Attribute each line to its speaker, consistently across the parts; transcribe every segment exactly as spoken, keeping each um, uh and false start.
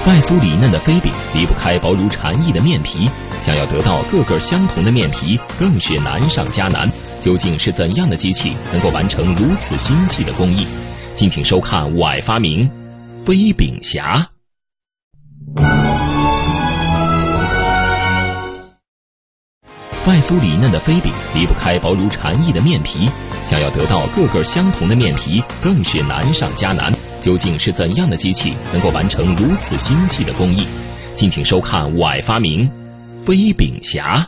Speaker 1: 外酥里嫩的飞饼离不开薄如蝉翼的面皮，想要得到个个相同的面皮，更是难上加难。究竟是怎样的机器能够完成如此精细的工艺？敬请收看《我爱发明》飞饼侠。外酥里嫩的飞饼离不开薄如蝉翼的面皮，想要得到个个相同的面皮，更是难上加难。究竟是怎样的机器能够完成如此精细的工艺？敬请收看《我爱发明》飞饼侠。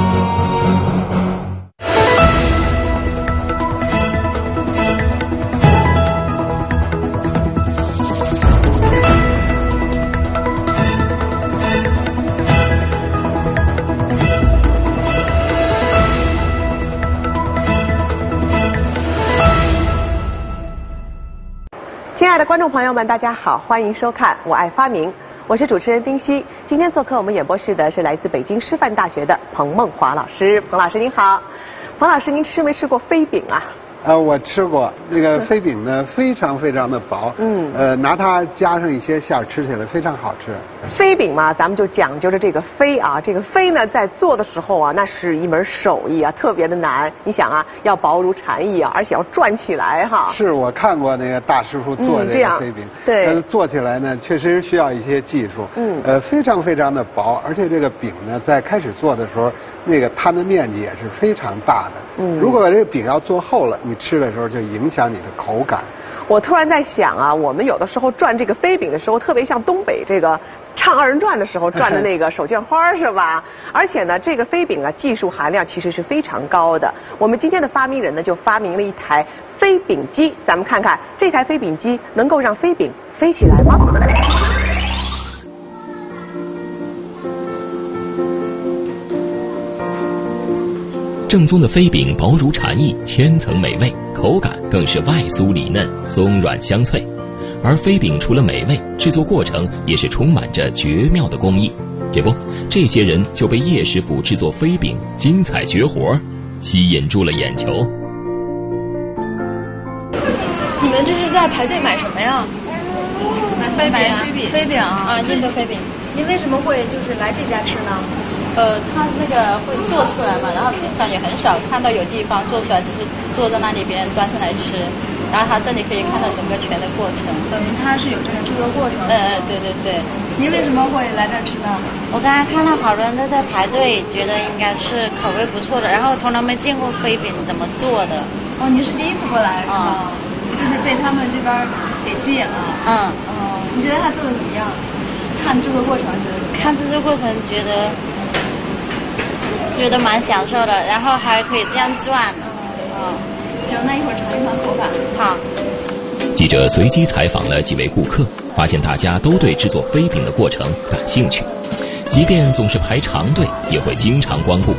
Speaker 2: 亲爱的观众朋友们，大家好，欢迎收看《我爱发明》，我是主持人丁希。今天做客我们演播室的是来自北京师范大学的彭梦华老师。彭老师您好。彭老师，您吃没吃过飞饼啊？
Speaker 3: 呃，我吃过那个飞饼呢，非常非常的薄，嗯，呃，拿它加上一些馅儿，吃起来非常好吃。
Speaker 2: 飞饼嘛，咱们就讲究着这个飞啊，这个飞呢，在做的时候啊，那是一门手艺啊，特别的难。你想啊，要薄如蝉翼啊，而且要转起来哈。
Speaker 3: 是我看过那个大师傅做这个飞饼，
Speaker 2: 嗯、对，
Speaker 3: 呃，做起来呢，确实需要一些技术，嗯，呃，非常非常的薄，而且这个饼呢，在开始做的时候，那个摊的面积也是非常大的，嗯，如果这个饼要做厚了，你吃的时候就影响你的口感。
Speaker 2: 我突然在想啊，我们有的时候转这个飞饼的时候，特别像东北这个唱二人转的时候转的那个手绢花是吧？而且呢，这个飞饼啊，技术含量其实是非常高的。我们今天的发明人呢，就发明了一台飞饼机，咱们看看这台飞饼机能够让飞饼飞起来吗？
Speaker 1: 正宗的飞饼薄如蝉翼，千层美味，口感更是外酥里嫩，松软香脆。而飞饼除了美味，制作过程也是充满着绝妙的工艺。这不，这些人就被叶师傅制作飞饼精彩绝活吸引住了眼球。
Speaker 4: 你们这是在排队买什么呀？
Speaker 5: 买飞饼啊，
Speaker 4: 飞饼，飞饼啊，印度飞饼。您为什么会就是来这家吃呢？
Speaker 5: 呃，他那个会做出来嘛，然后平常也很少看到有地方做出来，只是坐在那里别人端上来吃，然后他这里可以看到整个全的过程。
Speaker 4: 等于他是有这个制作过程。
Speaker 5: 呃，对对对。
Speaker 4: 您为什么会来这儿吃呢？
Speaker 6: 我刚才看到好多人都在排队，觉得应该是口味不错的，然后从来没见过飞饼怎么做的。
Speaker 4: 哦，您是第一次过来是吗？嗯、就是被他们这边给吸引了。嗯。哦，你觉得他做的怎么样？看制作过程觉得怎么样？
Speaker 6: 看制作过程觉得。觉得蛮享受的，然后还可以这样转。
Speaker 4: 嗯，行，那一会儿尝一尝口感。
Speaker 6: 好。
Speaker 1: 记者随机采访了几位顾客，发现大家都对制作飞饼的过程感兴趣，即便总是排长队，也会经常光顾。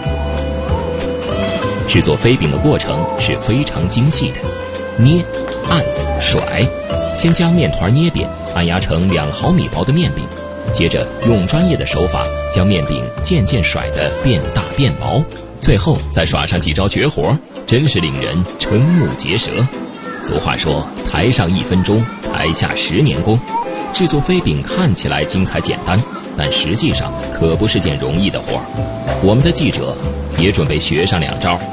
Speaker 1: 制作飞饼的过程是非常精细的，捏、按、甩，先将面团捏扁，按压成两毫米薄的面饼。接着用专业的手法将面饼渐渐甩得变大变薄，最后再耍上几招绝活，真是令人瞠目结舌。俗话说，台上一分钟，台下十年功。制作飞饼看起来精彩简单，但实际上可不是件容易的活。我们的记者也准备学上两招。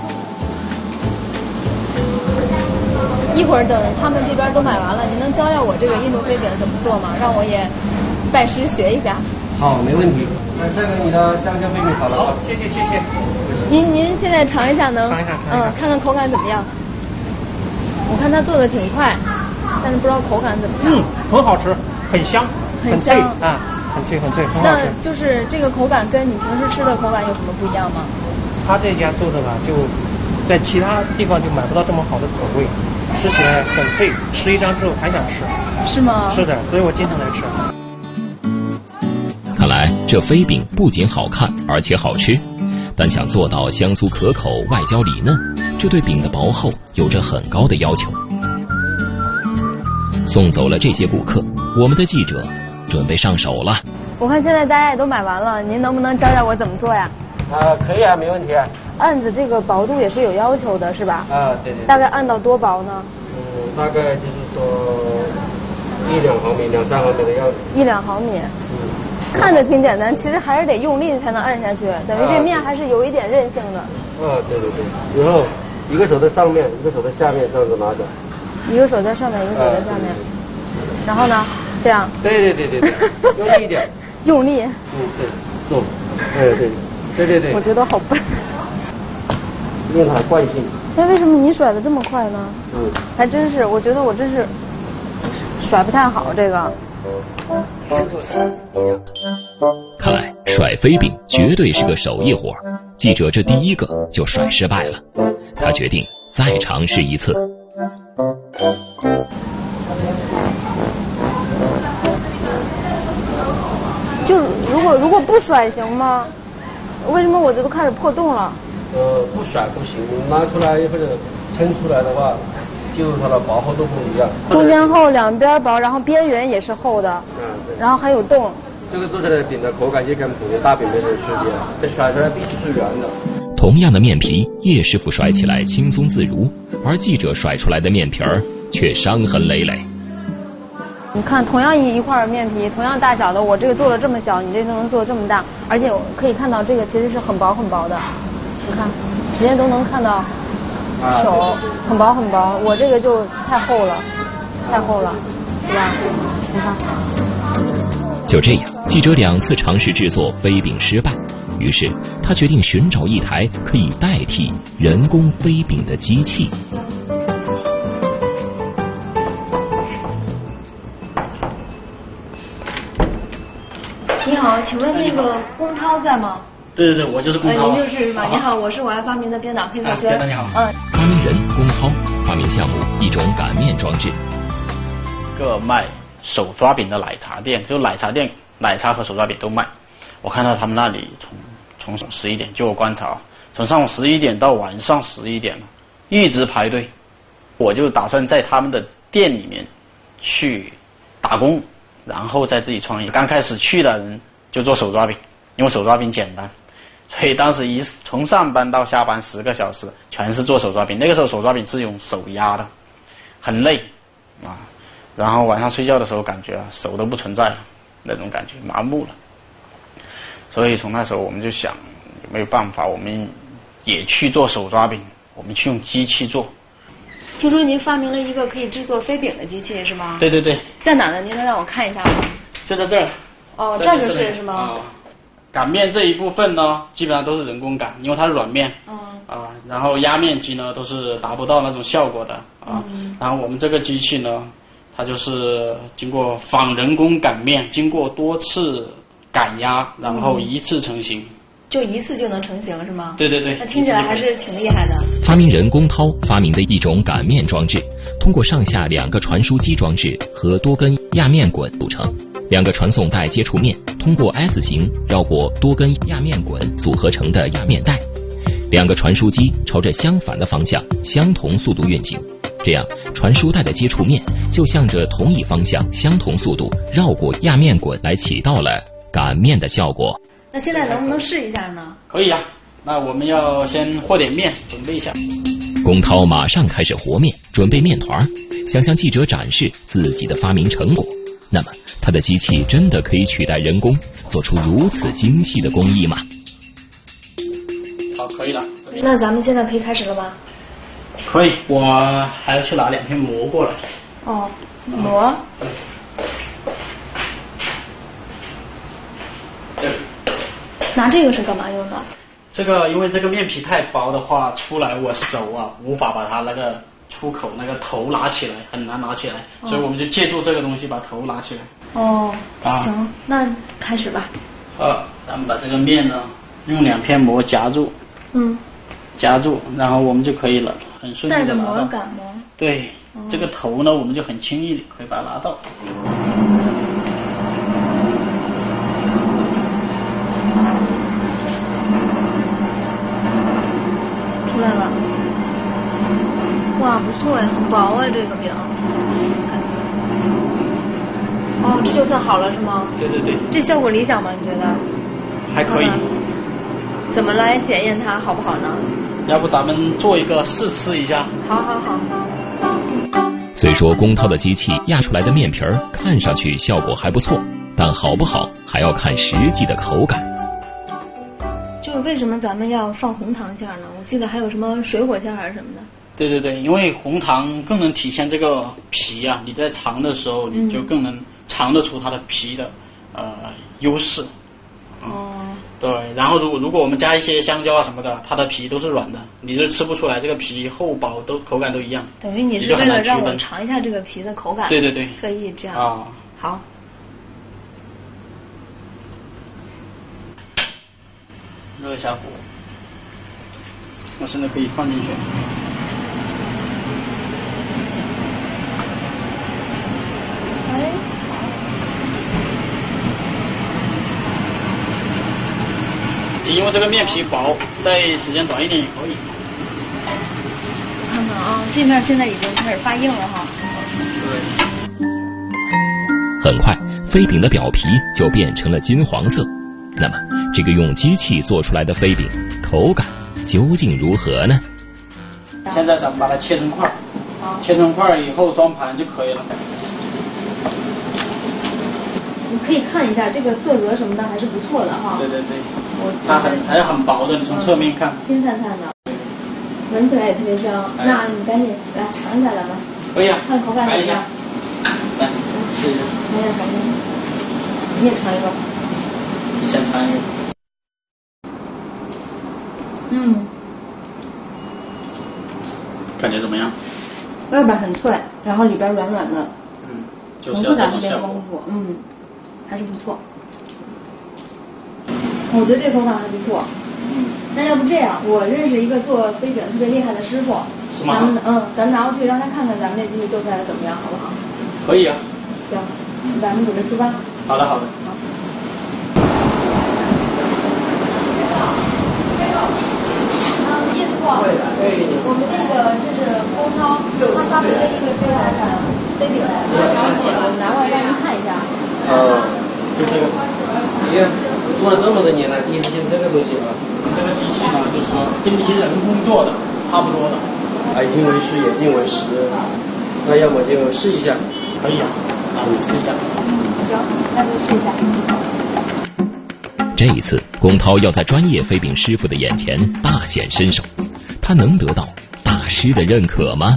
Speaker 4: 一会儿等他们这边都买完了，您能教教我这个印度飞饼怎么做吗？让我也拜师学一下。
Speaker 7: 好，没问题。那这个你的香蕉飞饼好了。好，谢谢谢谢。
Speaker 4: 您您现在尝一下能？
Speaker 7: 尝一下，尝一下。
Speaker 4: 嗯，看看口感怎么样。我看他做的挺快，但是不知道口感怎么样。
Speaker 7: 嗯，很好吃，很香，
Speaker 4: 很香
Speaker 7: 啊，很脆很脆，很好吃。
Speaker 4: 那就是这个口感跟你平时吃的口感有什么不一样吗？
Speaker 7: 他这家做的吧，就在其他地方就买不到这么好的口味。吃起来很脆，吃一张之后还想吃。
Speaker 4: 是吗？
Speaker 7: 是的，所以我经常来吃。
Speaker 1: 看来这飞饼不仅好看，而且好吃。但想做到香酥可口、外焦里嫩，这对饼的薄厚有着很高的要求。送走了这些顾客，我们的记者准备上手了。
Speaker 4: 我看现在大家也都买完了，您能不能教教我怎么做呀？
Speaker 7: 啊，可以啊，没问题。
Speaker 4: 按子这个薄度也是有要求的，是吧？
Speaker 7: 啊，对对。
Speaker 4: 大概按到多薄呢？
Speaker 7: 嗯，大概就是说
Speaker 8: 一两毫米、两三毫米的样子。
Speaker 4: 一两毫米。
Speaker 8: 嗯。
Speaker 4: 看着挺简单，其实还是得用力才能按下去，等于这面还是有一点韧性的。
Speaker 8: 啊，对对对。然后一个手在上面，一个手在下面，这样子拿着。一
Speaker 4: 个手在上面，一个手在下面。然后呢？这样。
Speaker 8: 对对对对对，用力一点。
Speaker 4: 用力。
Speaker 8: 嗯，对，动。哎，对，对对对。
Speaker 4: 我觉得好笨。
Speaker 8: 练它惯性。
Speaker 4: 那为什么你甩的这么快呢？
Speaker 8: 嗯。
Speaker 4: 还真是，我觉得我真是甩不太好这个。
Speaker 1: 看来甩飞饼绝对是个手艺活，记者这第一个就甩失败了，他决定再尝试一次。
Speaker 4: 就如果如果不甩行吗？为什么我这都开始破洞了？
Speaker 8: 呃，不甩不行，拿出来或者抻出来的话，就它的薄厚度不一样。
Speaker 4: 中间厚，两边薄，然后边缘也是厚的。
Speaker 8: 嗯，对。
Speaker 4: 然后还有洞。
Speaker 8: 这个做出来的饼的口感就跟普通大饼没什么区别，这甩出来必须是圆的。
Speaker 1: 同样的面皮，叶师傅甩起来轻松自如，而记者甩出来的面皮儿却伤痕累累。
Speaker 4: 你看，同样一一块面皮，同样大小的，我这个做了这么小，你这就能做这么大，而且可以看到这个其实是很薄很薄的，你看，直接都能看到手，很薄很薄，我这个就太厚了，太厚了，是吧？你看。
Speaker 1: 就这样，记者两次尝试制作飞饼失败，于是他决定寻找一台可以代替人工飞饼的机器。
Speaker 4: 你好，请问那个龚涛在吗？
Speaker 9: 对对对，我就是龚涛。
Speaker 4: 您就是是吧？你好，我是我爱发明的编导配合学。
Speaker 9: 编导你好。
Speaker 4: 嗯。
Speaker 1: 发明人龚涛发明项目一种擀面装置。
Speaker 9: 个卖手抓饼的奶茶店，就奶茶店奶茶和手抓饼都卖。我看到他们那里从从十一点，就我观察，从上午十一点到晚上十一点，一直排队。我就打算在他们的店里面去打工，然后再自己创业。刚开始去的人就做手抓饼，因为手抓饼简单，所以当时一从上班到下班十个小时全是做手抓饼。那个时候手抓饼是用手压的，很累啊。然后晚上睡觉的时候感觉啊手都不存在了，那种感觉麻木了。所以从那时候我们就想有没有办法我们也去做手抓饼，我们去用机器做。
Speaker 4: 听说您发明了一个可以制作飞饼的机器是吗？
Speaker 9: 对对对。在
Speaker 4: 哪呢？您能让我看一下吗？
Speaker 9: 就在这儿。
Speaker 4: 哦，这就是是是吗？
Speaker 9: 啊、擀面这一部分呢基本上都是人工擀，因为它是软面。
Speaker 4: 嗯。
Speaker 9: 啊，然后压面机呢都是达不到那种效果的啊。
Speaker 4: 嗯。
Speaker 9: 然后我们这个机器呢，它就是经过仿人工擀面，经过多次擀压，然后一次成型。嗯、
Speaker 4: 就一次就能成型是吗？
Speaker 9: 对对对。
Speaker 4: 那听起来还是挺厉害的。
Speaker 1: 发明人龚涛发明的一种擀面装置，通过上下两个传输机装置和多根压面滚组成。两个传送带接触面通过 S 型绕过多根压面滚组合成的压面带，两个传输机朝着相反的方向相同速度运行，这样传输带的接触面就向着同一方向相同速度绕过压面滚，来起到了擀面的效果。
Speaker 4: 那现在能不能试一下呢？
Speaker 9: 可以啊，那我们要先和点面，准备一下。
Speaker 1: 龚涛马上开始和面，准备面团，想向记者展示自己的发明成果。那么他的机器真的可以取代人工，做出如此精细的工艺吗？
Speaker 9: 好，可以了。
Speaker 4: 那咱们现在可以开始了吧？
Speaker 9: 可以，我还要去拿两片膜过来。
Speaker 4: 哦，膜。
Speaker 9: 嗯
Speaker 4: 拿这个是干嘛用的？
Speaker 9: 这个因为这个面皮太薄的话，出来我手啊无法把它那个出口那个头拿起来，很难拿起来，哦、所以我们就借助这个东西把头拿起来。
Speaker 4: 哦，
Speaker 9: 啊、
Speaker 4: 行，那开始吧。
Speaker 9: 好，咱们把这个面呢用两片膜夹住，
Speaker 4: 嗯，
Speaker 9: 夹住，然后我们就可以了，很顺利的拿到。
Speaker 4: 带着膜擀膜。
Speaker 9: 对，哦、这个头呢我们就很轻易的可以把它拿到。
Speaker 4: 出来了，哇，不错呀，很薄啊，这个饼。哦，这就算好了是吗？
Speaker 9: 对对对。
Speaker 4: 这效果理想吗？你觉得？
Speaker 9: 还可以。
Speaker 4: 怎么来检验它好不好呢？
Speaker 9: 要不咱们做一个试吃一下？
Speaker 4: 好好好。
Speaker 1: 虽说龚涛的机器压出来的面皮儿看上去效果还不错，但好不好还要看实际的口感。
Speaker 4: 就是为什么咱们要放红糖馅呢？我记得还有什么水果馅还是什么的。
Speaker 9: 对对对，因为红糖更能体现这个皮啊，你在尝的时候你就更能尝得出它的皮的呃优势。哦。对，然后如果如果我们加一些香蕉啊什么的，它的皮都是软的，你就吃不出来这个皮厚薄都口感都一样。
Speaker 4: 等于你是为了让我尝一下这个皮的口感。
Speaker 9: 对对对。
Speaker 4: 特意这样。
Speaker 9: 啊。
Speaker 4: 好。
Speaker 9: 热一下火，我现在可以放进去。
Speaker 4: 哎。
Speaker 9: 因为这个面皮薄，再时间短一点也可以。
Speaker 4: 看看啊，这面现在已经开始发硬了哈。
Speaker 9: 对。
Speaker 1: 很快，飞饼的表皮就变成了金黄色。那么，这个用机器做出来的飞饼，口感究竟如何呢？
Speaker 9: 现在咱们把它切成块，切成块以后装盘就可以了。
Speaker 4: 你可以看一下这个色泽什么的还是不错的哈。
Speaker 9: 对对对。它很还很薄的，你从侧面看。
Speaker 4: 嗯、金灿灿的，闻起来也特别香。哎、那你赶紧来尝一下咱们。
Speaker 9: 可以啊。
Speaker 4: 看口感怎么样？
Speaker 9: 来，试一下。
Speaker 4: 尝一下，尝一下。你也尝一个。
Speaker 9: 你先尝一个。
Speaker 4: 嗯。
Speaker 9: 感觉怎么样？
Speaker 4: 外边很脆，然后里边软软的。
Speaker 9: 嗯。
Speaker 4: 层次感特别丰富，嗯，还是不错。我觉得这口感还不错。嗯。那要不这样，我认识一个做飞饼特别厉害的师傅。
Speaker 9: 是吗？
Speaker 4: 咱们嗯，咱们拿过去让他看看咱们这机器做出来的怎么样，好不好？
Speaker 9: 可以啊。
Speaker 4: 行，咱们准备出发。
Speaker 9: 好的，好的。
Speaker 4: 好。叶师傅，我们那个这是龚涛，他发明了一个这个飞饼，然后我们拿过来让您看一下。
Speaker 8: 呃，就这个。你看，做了这么多年了，第一次见这个东西啊。
Speaker 9: 这个机器呢，就是说跟一些人工做的差不多的。
Speaker 8: 耳听为虚，眼见为实。那要么就试一下。
Speaker 9: 可以啊，那我们试一下。
Speaker 4: 行，那就试一下。
Speaker 1: 这一次，龚涛要在专业飞饼师傅的眼前大显身手，他能得到大师的认可吗？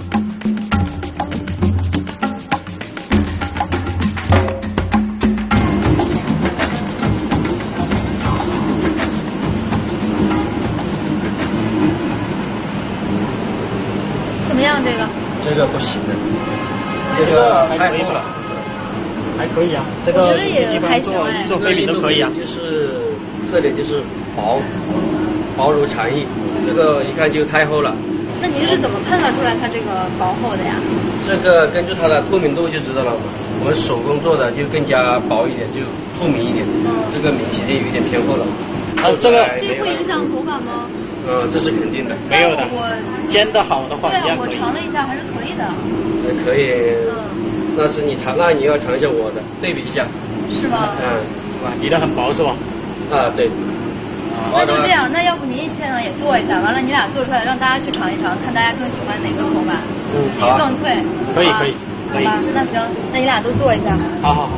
Speaker 4: 怎么样？这个？
Speaker 8: 这个不行的，这个太厚了。
Speaker 9: 还可以啊，这个一般做做飞饼都可以啊。
Speaker 8: 就是特点就是薄，薄如蝉翼，这个一看就太厚了。
Speaker 4: 那您是怎么判断出来它这个薄厚的呀？
Speaker 8: 这个根据它的透明度就知道了。我们手工做的就更加薄一点，就透明一点。嗯、这个明显就有一点偏厚了。
Speaker 9: 啊，这个
Speaker 4: 这会影响口感吗？
Speaker 8: 嗯，这是肯定的。
Speaker 9: 没有的。我煎的好的话，
Speaker 4: 对啊，我尝了一下还是可以的。
Speaker 8: 还可以。嗯。那是你尝啊，你要尝一下我的，对比一下。
Speaker 4: 是吗？
Speaker 8: 嗯，
Speaker 9: 哇，你的很薄是吧？
Speaker 8: 啊，对。
Speaker 4: 那就这样，那要不您现场也做一下，完了你俩做出来，让大家去尝一尝，看大家更喜欢哪个口感，
Speaker 8: 嗯，
Speaker 4: 哪个更脆。
Speaker 9: 可以可以可以。
Speaker 4: 好吧，那行，那你俩都做一下。
Speaker 9: 好好好。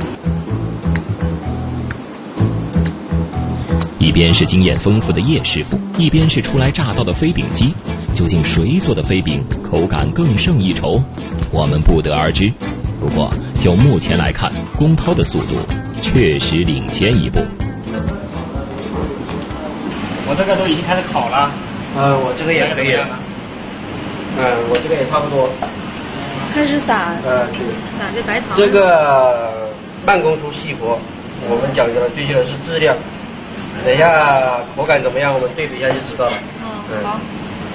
Speaker 1: 一边是经验丰富的叶师傅，一边是初来乍到的飞饼机，究竟谁做的飞饼口感更胜一筹？我们不得而知。不过就目前来看，龚涛的速度确实领先一步。
Speaker 9: 我这个都已经开始烤了。
Speaker 8: 呃，我这个也可以了。嗯，我这个也差不多。
Speaker 4: 开始撒。
Speaker 8: 呃，对。
Speaker 4: 撒这白糖。
Speaker 8: 这个慢工出细活，我们讲究的追求的是质量。等一下口感怎么样，我们对比一下就知道了。
Speaker 4: 嗯，好。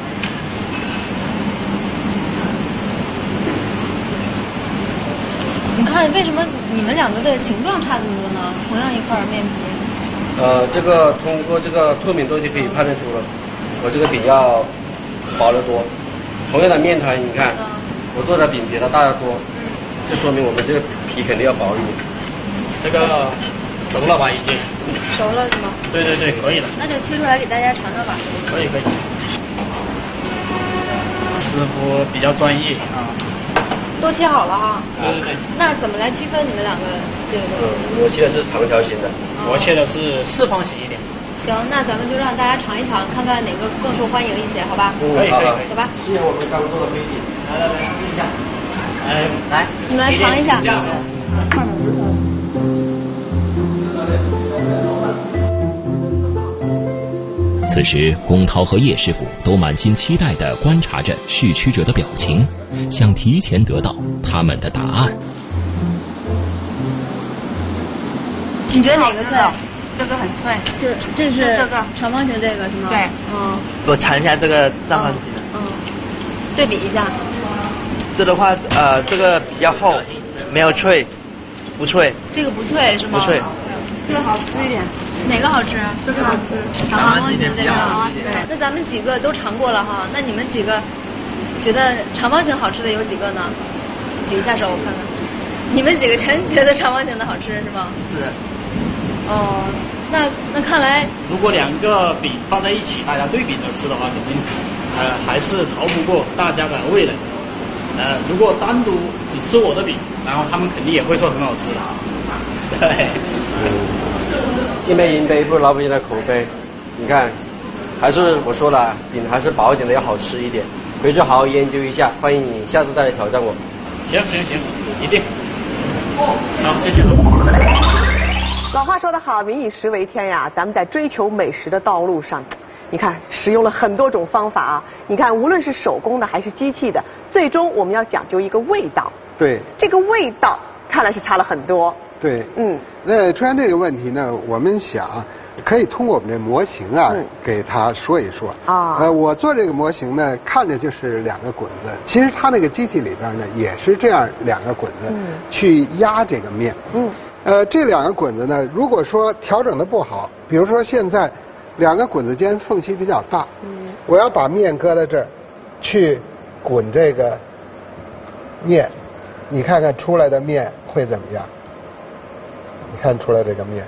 Speaker 4: 你看，为什么你们两个的形状差这么多呢？同样一块面皮。
Speaker 8: 呃，这个通过这个透明度就可以判断出了，我这个饼要薄得多。同样的面团，你看，嗯、我做的饼比它大得多，就说明我们这个皮肯定要薄一点。
Speaker 9: 这个熟了吧？已经。
Speaker 4: 熟了是吗？
Speaker 9: 对对对，可以了。
Speaker 4: 那就切出来给大家尝尝吧。
Speaker 9: 可以可以。师傅比较专业啊。
Speaker 4: 都切好了哈。
Speaker 9: 对对对。
Speaker 4: 那怎么来区分你们两个这个东西？
Speaker 8: 嗯，我切的是长条形的，
Speaker 9: 我切的是四方形一点。
Speaker 4: 行，那咱们就让大家尝一尝，看看哪个更受欢迎一些，好吧？
Speaker 8: 嗯，
Speaker 9: 可以可以，
Speaker 4: 走吧。
Speaker 8: 是我们刚做的飞饼，
Speaker 9: 来来来，试一下。哎，来，
Speaker 4: 你们来尝一下。
Speaker 1: 此时，龚涛和叶师傅都满心期待地观察着试吃者的表情，想提前得到他们的答案。
Speaker 4: 你觉得哪个脆？
Speaker 5: 这个很脆。
Speaker 4: 这这是
Speaker 5: 这个
Speaker 4: 长方形这个是吗？
Speaker 5: 对。
Speaker 4: 嗯。
Speaker 10: 我尝一下这个正方形的。
Speaker 4: 嗯。对比一下。
Speaker 10: 这的话，呃，这个比较厚，没有脆，不脆。
Speaker 4: 这个不脆是吗？
Speaker 10: 不脆。
Speaker 4: 这个好吃一点。哪个好吃？这个好吃。长方形这个啊，对。那咱们几个都尝过了哈，那你们几个觉得长方形好吃的有几个呢？举一下手我看看。你们几个全觉得长方形的好吃是吗？
Speaker 10: 是。
Speaker 4: 哦，那那看来，
Speaker 9: 如果两个饼放在一起，大家对比着吃的话，肯定呃还是逃不过大家的味蕾。呃，如果单独只吃我的饼，然后他们肯定也会说很好吃的。对。
Speaker 8: 金杯银杯不如老百姓的口碑，你看，还是我说了，饼还是薄一点的要好吃一点，回去好好研究一下，欢迎你下次再来挑战我。
Speaker 9: 行行行，一定。好，谢谢。
Speaker 2: 老话说得好，民以食为天呀，咱们在追求美食的道路上，你看使用了很多种方法啊。你看，无论是手工的还是机器的，最终我们要讲究一个味道。
Speaker 3: 对。这
Speaker 2: 个味道看来是差了很多。
Speaker 3: 对。
Speaker 2: 嗯。
Speaker 3: 那出现这个问题呢，我们想可以通过我们这模型啊，嗯、给他说一说。啊。呃，我做这个模型呢，看着就是两个滚子，其实它那个机器里边呢，也是这样两个滚子、嗯、去压这个面。嗯。呃，这两个滚子呢，如果说调整的不好，比如说现在两个滚子间缝隙比较大，嗯，我要把面搁在这儿，去滚这个面，你看看出来的面会怎么样？你看出来这个面，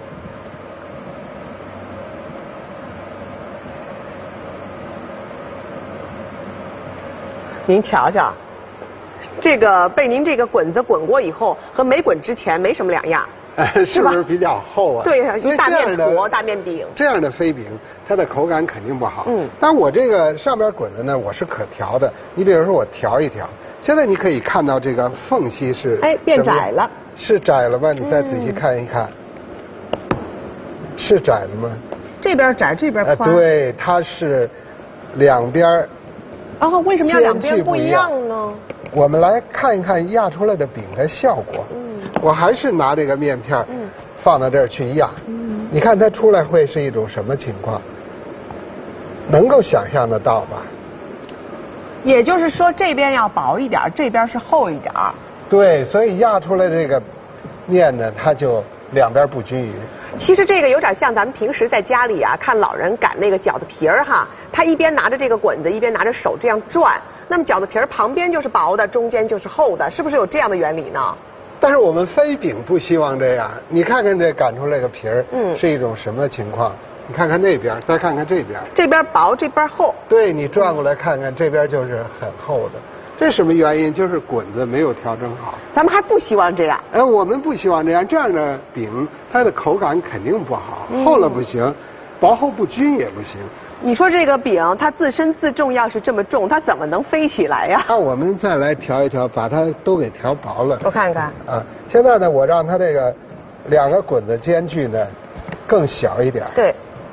Speaker 2: 您瞧瞧。这个被您这个滚子滚过以后，和没滚之前没什么两样，
Speaker 3: 是不是比较厚啊？
Speaker 2: 对，
Speaker 3: 所以
Speaker 2: 大面坨、大面饼，
Speaker 3: 这样的飞饼，它的口感肯定不好。嗯，但我这个上边滚子呢，我是可调的。你比如说我调一调，现在你可以看到这个缝隙是
Speaker 2: 哎变窄了，
Speaker 3: 是窄了吗？你再仔细看一看，嗯、是窄了吗？
Speaker 2: 这边窄，这边宽。
Speaker 3: 呃、对，它是两边。
Speaker 2: 哦，为什么要两边不一样呢？
Speaker 3: 我们来看一看压出来的饼的效果。嗯，我还是拿这个面片嗯，放到这儿去压。嗯，你看它出来会是一种什么情况？能够想象得到吧？
Speaker 2: 也就是说，这边要薄一点，这边是厚一点。
Speaker 3: 对，所以压出来这个面呢，它就两边不均匀。
Speaker 2: 其实这个有点像咱们平时在家里啊，看老人擀那个饺子皮儿哈，他一边拿着这个滚子，一边拿着手这样转。那么饺子皮儿旁边就是薄的，中间就是厚的，是不是有这样的原理呢？
Speaker 3: 但是我们飞饼不希望这样。你看看这擀出来个皮儿，嗯，是一种什么情况？你看看那边，再看看这边。
Speaker 2: 这边薄，这边厚。
Speaker 3: 对，你转过来看看，这边就是很厚的。这什么原因？就是滚子没有调整好。
Speaker 2: 咱们还不希望这样。
Speaker 3: 哎，我们不希望这样，这样的饼它的口感肯定不好，嗯、厚了不行，薄厚不均也不行。
Speaker 2: 你说这个饼它自身自重要是这么重，它怎么能飞起来呀？
Speaker 3: 那我们再来调一调，把它都给调薄了。
Speaker 2: 我看看。
Speaker 3: 啊，现在呢，我让它这个两个滚子间距呢更小一点。
Speaker 2: 对。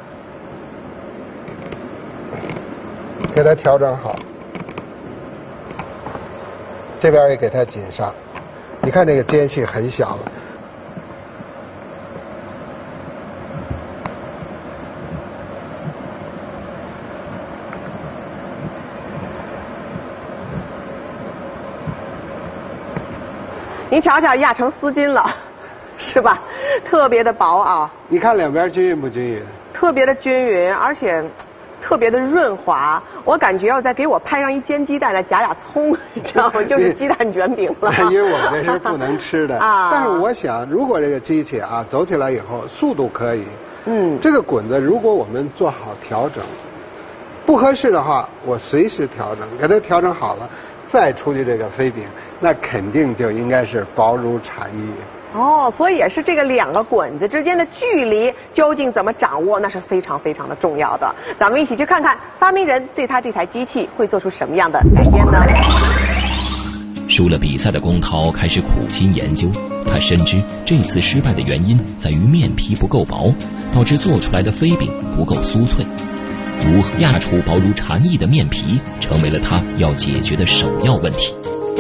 Speaker 3: 给它调整好。这边也给它紧上，你看这个间隙很小了。
Speaker 2: 您瞧瞧，压成丝巾了，是吧？特别的薄啊。
Speaker 3: 你看两边均匀不均匀？
Speaker 2: 特别的均匀，而且特别的润滑。我感觉要再给我拍上一煎鸡蛋，再夹俩葱，你知道吗？就是鸡蛋卷饼了。
Speaker 3: 因为我们这是不能吃的啊。但是我想，如果这个机器啊走起来以后，速度可以。嗯。这个滚子，如果我们做好调整，不合适的话，我随时调整，给它调整好了， 再出去这个飞饼，那肯定就应该是薄如蝉翼。
Speaker 2: 哦，所以也是这个两个滚子之间的距离究竟怎么掌握，那是非常非常的重要的。咱们一起去看看发明人对他这台机器会做出什么样的改变呢？
Speaker 1: 输了比赛的龚涛开始苦心研究，他深知这次失败的原因在于面皮不够薄，导致做出来的飞饼不够酥脆。如何压出薄如蝉翼的面皮，成为了他要解决的首要问题。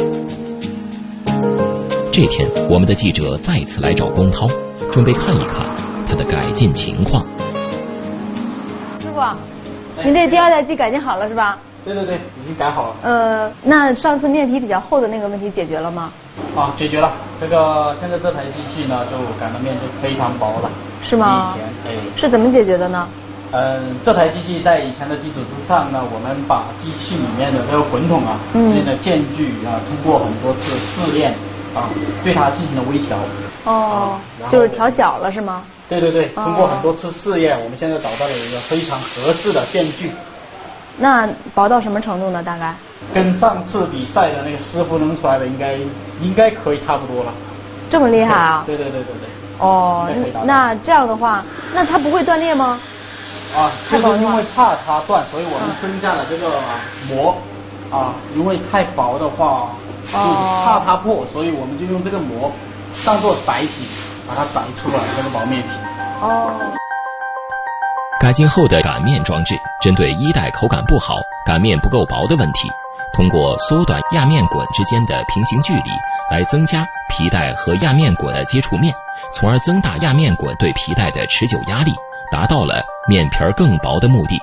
Speaker 1: 这天，我们的记者再次来找龚涛，准备看一看他的改进情况。
Speaker 4: 师傅，您这第二代机改进好了是吧？
Speaker 9: 对对对，已经改好了。
Speaker 4: 呃，那上次面皮比较厚的那个问题解决了吗？
Speaker 9: 啊，解决了。这个现在这台机器呢，就擀的面就非常薄了。
Speaker 4: 是吗？
Speaker 9: 以前哎。
Speaker 4: 是怎么解决的呢？
Speaker 9: 嗯，这台机器在以前的基础之上呢，我们把机器里面的这个混筒啊，
Speaker 4: 嗯、
Speaker 9: 之间的间距啊，通过很多次试验啊，对它进行了微调。
Speaker 4: 哦，啊、就是调小了是吗？
Speaker 9: 对对对，通过很多次试验，我们现在找到了一个非常合适的间距。
Speaker 4: 那薄到什么程度呢？大概？
Speaker 9: 跟上次比赛的那个师傅弄出来的应该应该可以差不多了。
Speaker 4: 这么厉害啊？
Speaker 9: 对对对对对。
Speaker 4: 哦，那这样的话，那它不会断裂吗？
Speaker 9: 啊，就是因为怕它断，所以我们增加了这个膜。啊，因为太薄的话，就怕它破，所以我们就用这个膜当做载体，把它载出来这个薄面皮。
Speaker 4: 哦。
Speaker 1: 改进后的擀面装置，针对一代口感不好、擀面不够薄的问题，通过缩短压面滚之间的平行距离，来增加皮带和压面滚的接触面，从而增大压面滚对皮带的持久压力，达到了面皮儿更薄的目的。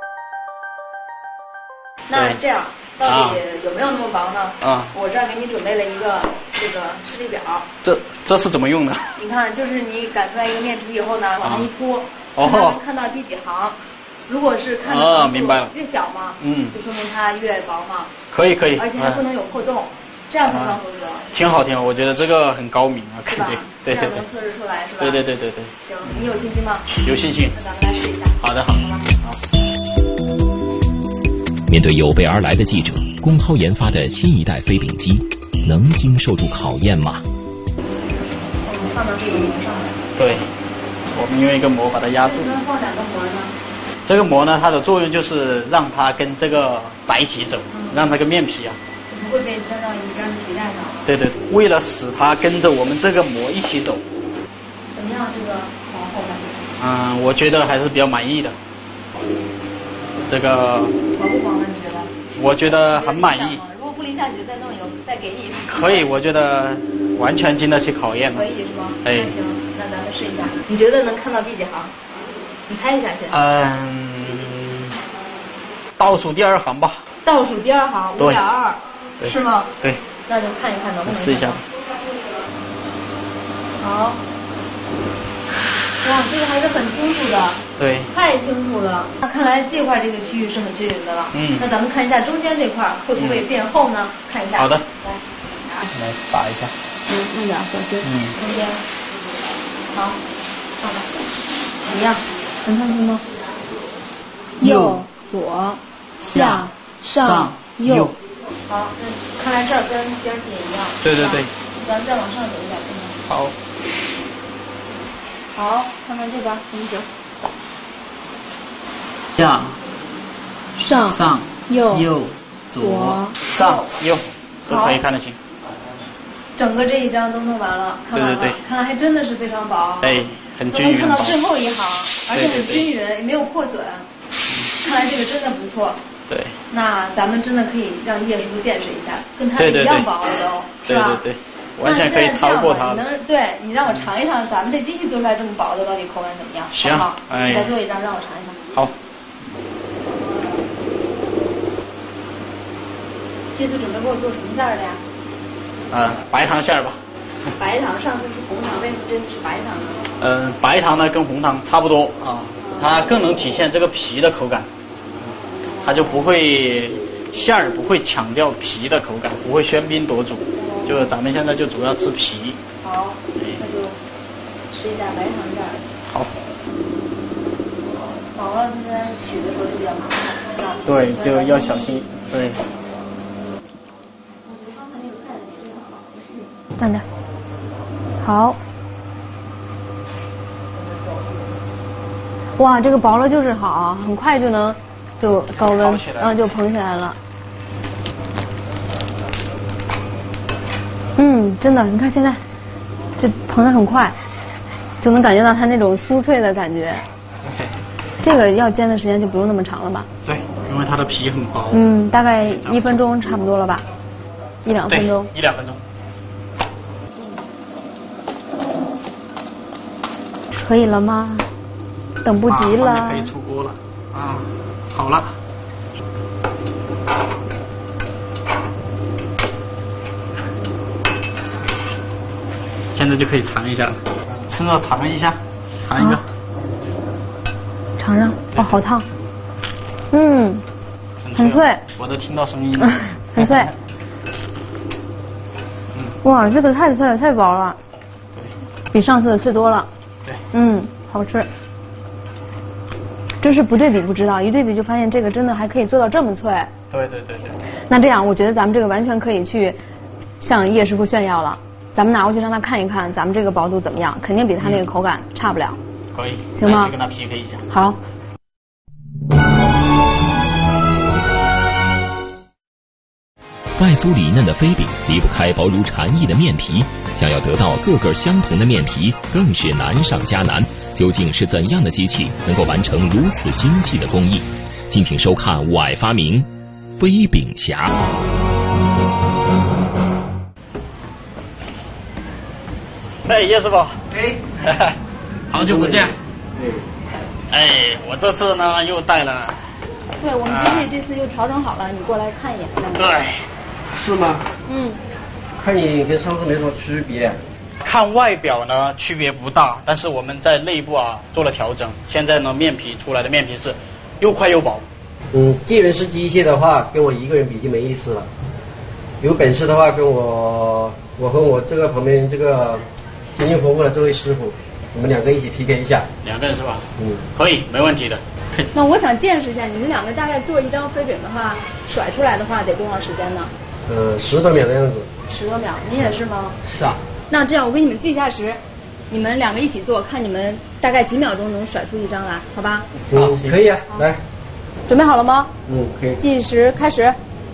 Speaker 4: 那这样到底有没有那么薄呢？
Speaker 9: 啊，
Speaker 4: 我这儿给你准备了一个这个示例表。
Speaker 9: 这这是怎么用的？
Speaker 4: 你看，就是你擀出来一个面皮以后呢，往上一铺，
Speaker 9: 哦，
Speaker 4: 能看到第几行。如果是看
Speaker 9: 的行数
Speaker 4: 越小嘛，
Speaker 9: 嗯，
Speaker 4: 就说明它越薄嘛。
Speaker 9: 可以可以。
Speaker 4: 而且还不能有破洞，这样才算合格。
Speaker 9: 挺好挺好，我觉得这个很高明啊，
Speaker 4: 是吧？
Speaker 9: 对对对。
Speaker 4: 这样能测试出来是吧？
Speaker 9: 对对对对对。
Speaker 4: 行，你有信心吗？
Speaker 9: 有信心。
Speaker 4: 那咱们来试一下。
Speaker 9: 好的好的。好。
Speaker 1: 面对有备而来的记者，龚涛研发的新一代飞饼机能经受住考验吗？
Speaker 4: 我们放到这个膜上面。
Speaker 9: 对，我们用一个膜把它压住。
Speaker 4: 为什么放两个膜呢？
Speaker 9: 这个膜呢，它的作用就是让它跟这个载体走，嗯、让它跟面皮啊，
Speaker 4: 就不会被粘到一边的皮带上。
Speaker 9: 对对，为了使它跟着我们这个膜一起走。
Speaker 4: 怎么样，这个薄厚感？
Speaker 9: 嗯，我觉得还是比较满意的。这个
Speaker 4: 薄不薄呢？你觉得？
Speaker 9: 我觉得很满意。
Speaker 4: 如果不离下去再弄一个，再给你。
Speaker 9: 可以，我觉得完全经得起考验。
Speaker 4: 可以是吗？
Speaker 9: 哎。
Speaker 4: 那行，那咱们试一下。你觉得能看到第几行？你猜一下先。
Speaker 9: 嗯，倒数第二行吧。
Speaker 4: 倒数第二行，五点二，是吗？
Speaker 9: 对。
Speaker 4: 那就看一看能不能。
Speaker 9: 试一下。
Speaker 4: 好。哇，这个还是很清楚的。
Speaker 9: 对。
Speaker 4: 太清楚了。那看来这块这个区域是很均匀的了。
Speaker 9: 嗯。
Speaker 4: 那咱们看一下中间这块会不会变厚呢？看一下。
Speaker 9: 好的。
Speaker 4: 来。
Speaker 9: 来打一下。
Speaker 4: 嗯，慢点，小心。
Speaker 9: 嗯。
Speaker 4: 中间。好，好吧。怎么样？能看清吗？右、左、下、上、右。好，那看来这儿跟边线一样。
Speaker 9: 对对对。
Speaker 4: 咱再往上走一点，看看。
Speaker 9: 好。
Speaker 4: 好，看看这边怎么走。
Speaker 9: 下、
Speaker 4: 上、
Speaker 9: 上、
Speaker 4: 右、
Speaker 9: 右、左、上、右，都可以看得清。
Speaker 4: 整个这一张都弄完了，看完了。
Speaker 9: 对对对。
Speaker 4: 看来还真的是非常薄。
Speaker 9: 哎，很均匀。
Speaker 4: 能看到最后一行，而且很均匀，也没有破损。看来这个真的不错。
Speaker 9: 对。
Speaker 4: 那咱们真的可以让叶师傅见识一下，跟他一样薄了都，是吧？
Speaker 9: 对对对。完全可以超过它。
Speaker 4: 你能对你让我尝一尝，咱们这机器做出来这么薄的，到底口感怎么样？
Speaker 9: 行，
Speaker 4: 好，
Speaker 9: 哎，
Speaker 4: 再做一张让我尝一尝。
Speaker 9: 好。
Speaker 4: 这次准备给我做什么馅儿的呀？
Speaker 9: 呃，白糖馅儿吧。
Speaker 4: 白糖，上次是红糖，为什么这次是白糖呢？
Speaker 9: 嗯，白糖呢跟红糖差不多啊，它更能体现这个皮的口感，它就不会馅儿不会强调皮的口感，不会喧宾夺主。就咱们现在就主要吃皮。
Speaker 4: 好，那就吃一下白糖馅儿。
Speaker 9: 好。
Speaker 4: 薄了，它在取的时候就比较麻烦，是吧？
Speaker 9: 对，就要小心。对。
Speaker 4: 慢点。好。哇，这个薄了就是好，很快就能就高温，然后就蓬起来了。嗯，真的，你看现在这蓬得很快，就能感觉到它那种酥脆的感觉。这个要煎的时间就不用那么长了吧？
Speaker 9: 对，因为它的皮很薄。
Speaker 4: 嗯，大概一分钟差不多了吧，一两分钟。
Speaker 9: 一两分钟。
Speaker 4: 可以了吗？等不及了。
Speaker 9: 可以出锅了啊！好了。现在就可以尝一下了，趁热尝一下，尝一个。
Speaker 4: 尝尝，哦，好烫。嗯，很脆。
Speaker 9: 我都听到声音了。
Speaker 4: 很脆。哇，这个太脆了，太薄了。比上次的脆多了。
Speaker 9: 对。
Speaker 4: 嗯，好吃。真是不对比不知道，一对比就发现这个真的还可以做到这么脆。
Speaker 9: 对对对对。
Speaker 4: 那这样，我觉得咱们这个完全可以去向叶师傅炫耀了。咱们拿过去让他看一看，咱们这个薄度怎么样？肯定比他那个口感差不了。
Speaker 9: 可以。
Speaker 4: 行吗？
Speaker 9: 跟他 P K 一下。
Speaker 4: 好。
Speaker 1: 外酥里嫩的飞饼离不开薄如蝉翼的面皮，想要得到个个相同的面皮，更是难上加难。究竟是怎样的机器能够完成如此精细的工艺？敬请收看我爱发明飞饼侠。
Speaker 9: 哎，叶师傅。
Speaker 8: 哎，
Speaker 9: 好久不见。哎，我这次呢又带了。
Speaker 4: 对，我们机器这次又调整好了，你过来看一眼。
Speaker 9: 对。
Speaker 8: 是吗？
Speaker 4: 嗯。
Speaker 8: 看你跟上次没什么区别。
Speaker 9: 看外表呢区别不大，但是我们在内部啊做了调整。现在呢面皮出来的面皮是又快又薄。
Speaker 8: 嗯，既然是机械的话，跟我一个人比就没意思了。有本事的话，跟我我和我这个旁边这个经验丰富的这位师傅，我们两个一起 P K 一下。
Speaker 9: 两个人是吧？嗯，可以，没问题的。
Speaker 4: 那我想见识一下，你们两个大概做一张飞饼的话，甩出来的话得多长时间呢？
Speaker 8: 呃，十多秒的样子。
Speaker 4: 十多秒，你也是吗？
Speaker 8: 是啊。
Speaker 4: 那这样，我给你们记一下时，你们两个一起做，看你们大概几秒钟能甩出一张来，好吧？
Speaker 8: 嗯，可以啊，来。
Speaker 4: 准备好了吗？
Speaker 8: 嗯，可以。
Speaker 4: 计时开始。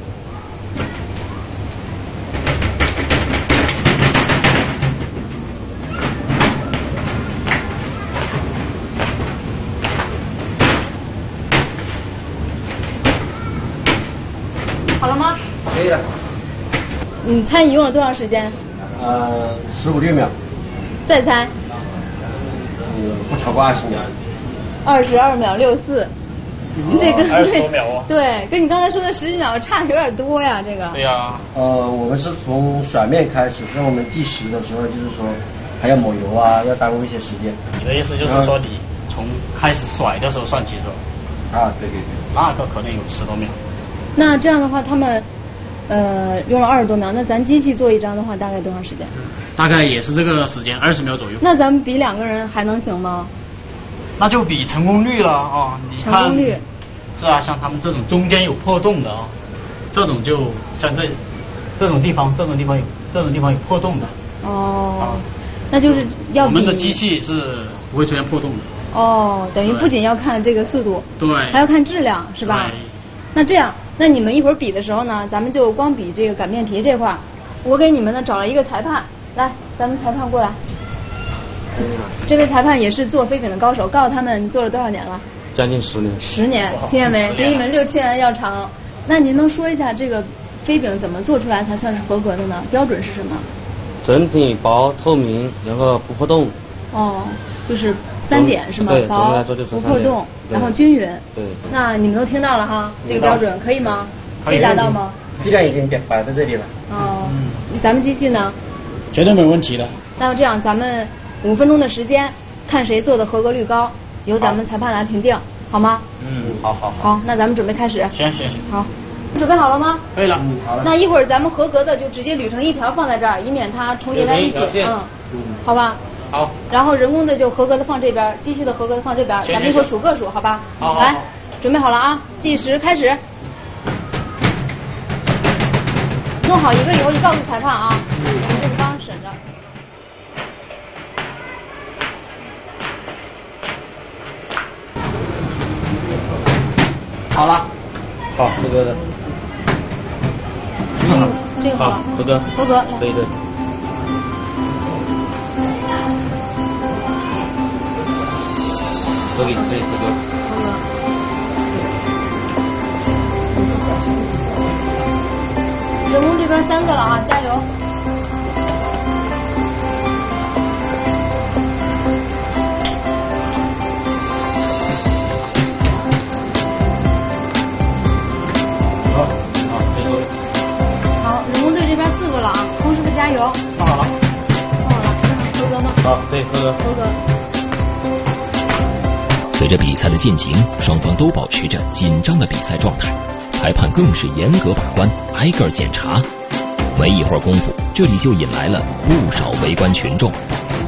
Speaker 4: 好了吗？
Speaker 8: 可以了。
Speaker 4: 你猜你用了多长时间？
Speaker 8: 呃，十五六秒。
Speaker 4: 再猜。
Speaker 8: 嗯，不超过二十秒。
Speaker 4: 二十二秒六四。这个
Speaker 9: 二十多秒啊。
Speaker 4: 对，跟你刚才说的十几秒差的有点多呀，这个。
Speaker 9: 对呀、啊。
Speaker 8: 呃，我们是从甩面开始，在我们计时的时候，就是说还要抹油啊，要耽误一些时间。
Speaker 9: 你的意思就是说，你从开始甩的时候算起是吧？
Speaker 8: 啊，对对对。
Speaker 9: 那个可能有十多秒。
Speaker 4: 那这样的话，他们呃用了二十多秒，那咱机器做一张的话，大概多长时间？
Speaker 9: 大概也是这个时间，二十秒左右。
Speaker 4: 那咱们比两个人还能行吗？
Speaker 9: 那就比成功率了啊、哦！你看，
Speaker 4: 成功率
Speaker 9: 是啊，像他们这种中间有破洞的啊、哦，这种就像这这种地方，这种地方有这种地方有破洞的。
Speaker 4: 哦，啊、那就是要比
Speaker 9: 我们的机器是不会出现破洞的。
Speaker 4: 哦，等于不仅要看这个速度，
Speaker 9: 对，
Speaker 4: 还要看质量，是吧？那这样，那你们一会儿比的时候呢，咱们就光比这个擀面皮这块儿，我给你们呢找了一个裁判，来，咱们裁判过来。这位裁判也是做飞饼的高手，告诉他们做了多少年了？
Speaker 11: 将近十年。
Speaker 4: 十年，听见没？比你们六七年要长。那您能说一下这个飞饼怎么做出来才算是合格的呢？标准是什么？
Speaker 11: 整体薄透明，然后不破洞。
Speaker 4: 哦，就是三点是吗？
Speaker 11: 对，
Speaker 4: 薄不破洞，然后均匀。
Speaker 11: 对。
Speaker 4: 那你们都听到了哈？这个标准可以吗？可以达到吗？
Speaker 8: 质量已经摆在这里了。
Speaker 4: 哦，咱们机器呢？
Speaker 9: 绝对没问题的。
Speaker 4: 那这样，咱们五分钟的时间，看谁做的合格率高，由咱们裁判来评定，好吗？
Speaker 9: 嗯，好好
Speaker 4: 好。好，那咱们准备开始。
Speaker 9: 行行行。
Speaker 4: 好，准备好了吗？
Speaker 9: 可以了。
Speaker 8: 嗯，好了。
Speaker 4: 那一会儿咱们合格的就直接捋成一条放在这儿，以免它重叠在一起。嗯。嗯。好吧。
Speaker 9: 好。
Speaker 4: 然后人工的就合格的放这边，机器的合格的放这边，咱们一会儿数个数，好吧？
Speaker 9: 好。
Speaker 4: 来，准备好了啊！计时开始。弄好一个以后，就告诉裁判啊，我们这个帮省着。
Speaker 11: 好了。
Speaker 9: 好，合格的。
Speaker 4: 这个好，这个好，
Speaker 9: 合格，
Speaker 4: 合格，
Speaker 9: 可以的。可以，可以，合格。
Speaker 4: 合格。人工这边三个了啊，加油！
Speaker 9: 好，好，可以。
Speaker 4: 好，人工队这边四个了啊，龚师傅加油！
Speaker 9: 放好了。
Speaker 4: 放好了，合格吗？
Speaker 9: 好，对，合格。
Speaker 4: 合格。
Speaker 1: 随着比赛的进行，双方都保持着紧张的比赛状态，裁判更是严格把关，挨个检查。没一会儿功夫，这里就引来了不少围观群众。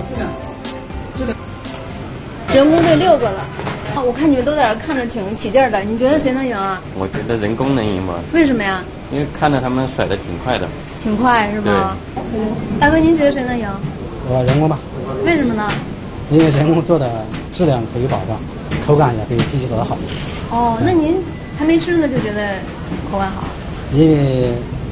Speaker 4: 人工队六个了，啊，我看你们都在这看着挺起劲儿的，你觉得谁能赢啊？
Speaker 11: 我觉得人工能赢吧。
Speaker 4: 为什么呀？
Speaker 11: 因为看着他们甩的挺快的。
Speaker 4: 挺快是吧？对。大哥，您觉得谁能赢？
Speaker 12: 我人工吧。
Speaker 4: 为什么呢？
Speaker 12: 因为人工做的质量可以保障，口感也比机器做的好。
Speaker 4: 哦，那您还没吃呢就觉得口感好？
Speaker 12: 因为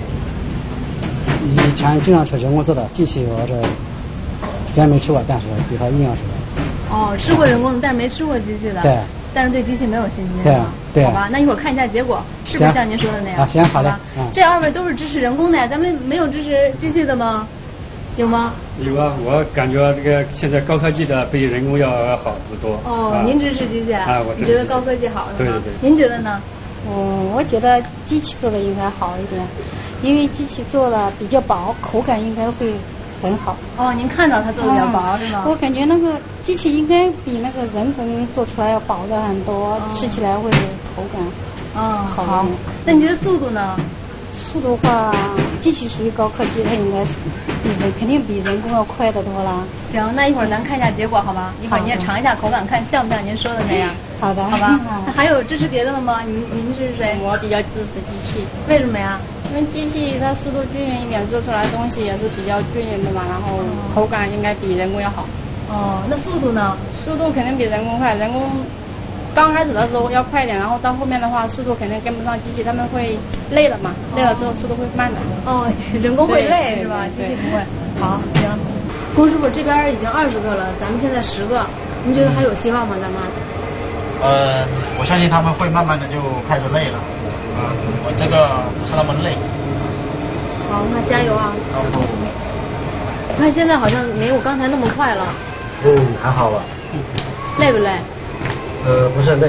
Speaker 12: 以前经常吃人工做的机器，我这虽然没吃过，但是比它营养是的。
Speaker 4: 哦，吃过人工的，但是没吃过机器的。
Speaker 12: 对。
Speaker 4: 但是对机器没有信心。
Speaker 12: 对对。
Speaker 4: 好吧，那一会儿看一下结果，是不是像您说的那样？
Speaker 12: 啊，行，好的。
Speaker 4: 嗯。这二位都是支持人工的呀，咱们没有支持机器的吗？有吗？
Speaker 13: 有啊，我感觉这个现在高科技的比人工要好得多。
Speaker 4: 哦，啊、您支持机器啊？
Speaker 13: 啊，我
Speaker 4: 支持。你觉得高科技好是吗？
Speaker 13: 对对对。
Speaker 4: 您觉得呢？
Speaker 14: 嗯，我觉得机器做的应该好一点，因为机器做的比较薄，口感应该会很好。
Speaker 4: 哦，您看到它做的比较薄、嗯、是吗？
Speaker 14: 我感觉那个机器应该比那个人工做出来要薄的很多，哦、吃起来会口感
Speaker 4: 嗯
Speaker 14: 好一点。
Speaker 4: 好，那你觉得速度呢？
Speaker 14: 速度的话，机器属于高科技，它应该比人肯定比人工要快得多了。
Speaker 4: 行，那一会儿咱看一下结果好吧？一会儿你也尝一下口感，看像不像您说的那样。
Speaker 14: 好的，
Speaker 4: 好吧。那还有支持别的了吗？您您支持谁？
Speaker 14: 我比较支持机器。
Speaker 4: 为什么呀？
Speaker 14: 因为机器它速度均匀一点，做出来的东西也是比较均匀的嘛，然后口感应该比人工要好。
Speaker 4: 哦，那速度呢？
Speaker 14: 速度肯定比人工快，人工刚开始的时候要快一点，然后到后面的话速度肯定跟不上机器，他们会累了嘛，累了之后速度会慢的。
Speaker 4: 哦，人工会累是吧？机器不会。好，行。龚师傅这边已经二十个了，咱们现在十个，您觉得还有希望吗？咱们？
Speaker 15: 呃，我相信他们会慢慢的就开始累了。嗯，我这个不是那么累。
Speaker 4: 好，那加油啊！好。我看现在好像没有刚才那么快了。
Speaker 15: 嗯，还好吧。
Speaker 4: 累不累？
Speaker 15: 呃，不是很累。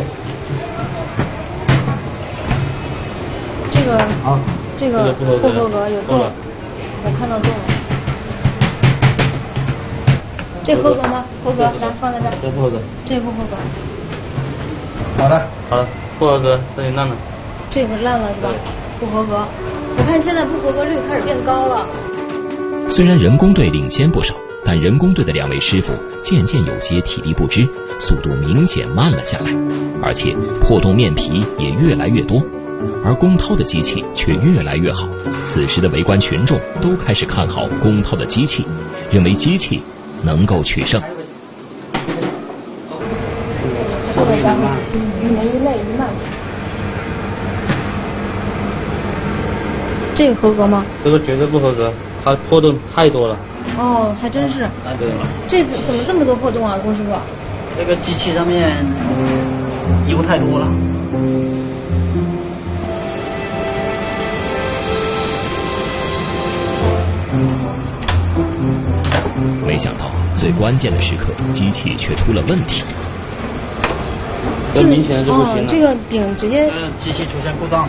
Speaker 14: 这个
Speaker 15: 啊，
Speaker 14: 这个不合格，有洞，我看到洞了。这合格吗？合格，来放在这儿。
Speaker 11: 这不合格。
Speaker 14: 这不合格。
Speaker 15: 好的，
Speaker 11: 好的，不合格，这里烂了。
Speaker 4: 这个烂了是吧？不合格。我看现在不合格率开始变高了。
Speaker 1: 虽然人工队领先不少，但人工队的两位师傅渐渐有些体力不支，速度明显慢了下来，而且破洞面皮也越来越多。而龚涛的机器却越来越好。此时的围观群众都开始看好龚涛的机器，认为机器能够取胜。
Speaker 14: 特别慢，一没一累一慢。
Speaker 4: 这个合格吗？
Speaker 11: 这个绝对不合格，它破洞太多了。
Speaker 4: 哦，还真是。
Speaker 11: 太多了。
Speaker 4: 这怎么这么多破洞啊，龚师傅？
Speaker 15: 这个机器上面油太多了。
Speaker 1: 没想到最关键的时刻，机器却出了问题。
Speaker 11: 这明显就不行了。
Speaker 4: 哦，这个饼直接。
Speaker 15: 呃，机器出现故障了。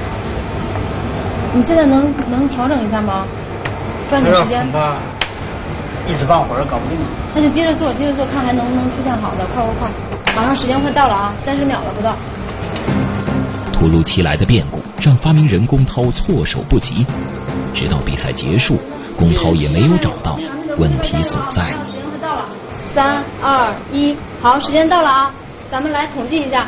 Speaker 4: 你现在能能调整一下吗？抓紧时间。
Speaker 15: 恐怕一时半会儿搞不定。
Speaker 4: 那就接着做，接着做，看还能不能出现好的，快快快！马上时间快到了啊，三十秒了不到。
Speaker 1: 突如其来的变故让发明人龚涛措手不及，直到比赛结束，龚涛也没有找到问题所在。
Speaker 4: 时间快到了，三二一，好，时间到了啊，咱们来统计一下。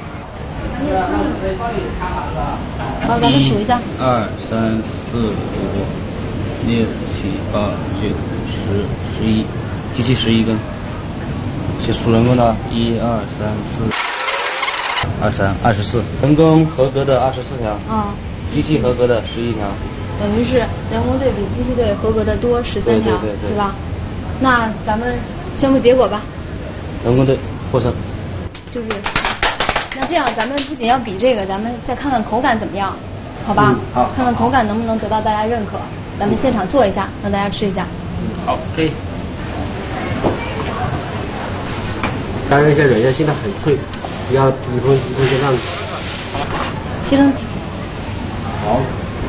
Speaker 4: 好，咱们数一下。
Speaker 11: 二三四五六七八九十十一，机器十一根。是数人工的，一二三四。 二三二十四，人工合格的二十四条，
Speaker 4: 啊、
Speaker 11: 机器合格的十一条，
Speaker 4: 等于是人工队比机器队合格的多十三条，
Speaker 11: 对对对对
Speaker 4: 是吧？那咱们宣布结果吧。
Speaker 11: 人工队获胜。
Speaker 4: 就是，那这样咱们不仅要比这个，咱们再看看口感怎么样，好吧？
Speaker 11: 嗯、好，
Speaker 4: 看看口感能不能得到大家认可。咱们现场做一下，让大家吃一下。
Speaker 11: 好，可以。
Speaker 16: 当然，一下软下，现在很脆，要一分一分就让。
Speaker 4: 切成。
Speaker 16: 好。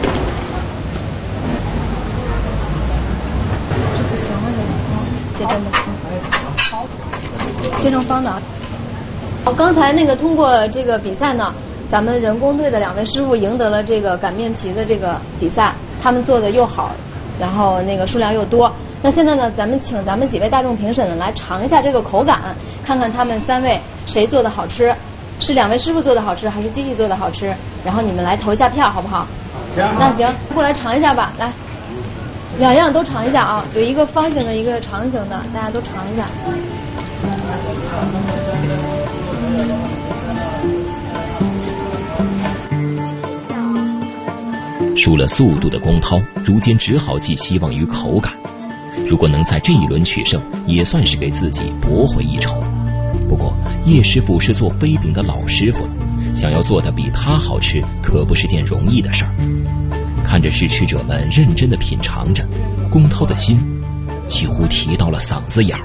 Speaker 4: 这不行了，这切真的。好。切成方的。好，刚才那个通过这个比赛呢，咱们人工队的两位师傅赢得了这个擀面皮的这个比赛，他们做的又好，然后那个数量又多。那现在呢，咱们请咱们几位大众评审呢来尝一下这个口感，看看他们三位谁做的好吃，是两位师傅做的好吃，还是机器做的好吃？然后你们来投一下票，好不好？行。那行，过来尝一下吧，来，两样都尝一下啊，有一个方形的，一个长形的，大家都尝一下。
Speaker 1: 输了速度的龚涛，如今只好寄希望于口感。如果能在这一轮取胜，也算是给自己驳回一筹。不过叶师傅是做飞饼的老师傅了，想要做的比他好吃，可不是件容易的事儿。看着试吃者们认真的品尝着，龚涛的心几乎提到了嗓子眼儿。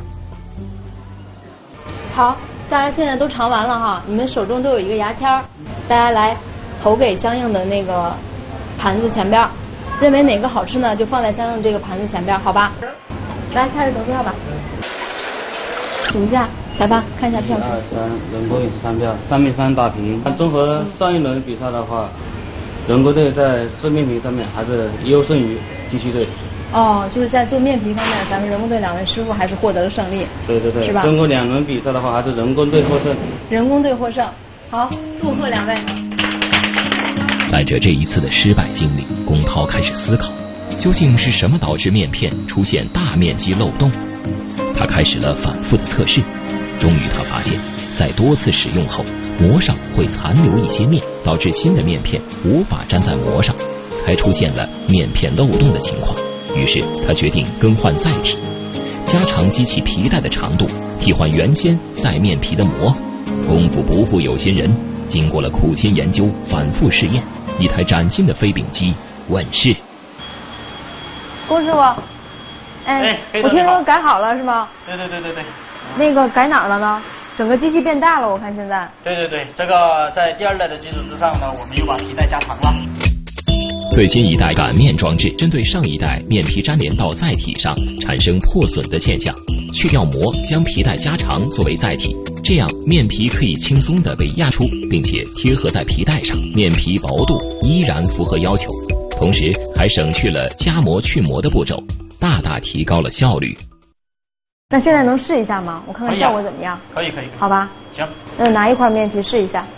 Speaker 4: 好，大家现在都尝完了哈，你们手中都有一个牙签儿，大家来投给相应的那个盘子前边，认为哪个好吃呢，就放在相应这个盘子前边，好吧？来，开始投票吧。数一下，裁判看一下票数。
Speaker 11: 一二三，人工也是三票，三比三打平。综合上一轮比赛的话，人工队在制面皮上面还是优胜于机器队。
Speaker 4: 哦，就是在做面皮方面，咱们人工队两位师傅还是获得了胜利。
Speaker 11: 对对对，
Speaker 4: 是吧？
Speaker 11: 经过两轮比赛的话，还是人工队获胜。
Speaker 4: 人工队获胜，好，祝贺两位。
Speaker 1: 带着这一次的失败经历，龚涛开始思考，究竟是什么导致面片出现大面积漏洞？他开始了反复的测试，终于他发现，在多次使用后，膜上会残留一些面，导致新的面片无法粘在膜上，才出现了面片漏洞的情况。于是他决定更换载体，加长机器皮带的长度，替换原先载面皮的膜。功夫不负有心人，经过了苦心研究、反复试验，一台崭新的飞饼机问世。
Speaker 4: 龚师傅，哎，
Speaker 15: 哎
Speaker 4: 我听说改好了是吗？
Speaker 15: 对对对对对。
Speaker 4: 那个改哪儿了呢？整个机器变大了，我看现在。
Speaker 15: 对对对，这个在第二代的基础之上呢，我们又把皮带加长了。
Speaker 1: 最新一代擀面装置针对上一代面皮粘连到载体上产生破损的现象，去掉膜，将皮带加长作为载体，这样面皮可以轻松地被压出，并且贴合在皮带上，面皮薄度依然符合要求，同时还省去了加膜去膜的步骤，大大提高了效率。
Speaker 4: 那现在能试一下吗？我看看效果怎么样。
Speaker 15: 可以可以。
Speaker 4: 好吧。
Speaker 15: 行。
Speaker 4: 那拿一块面皮试一下，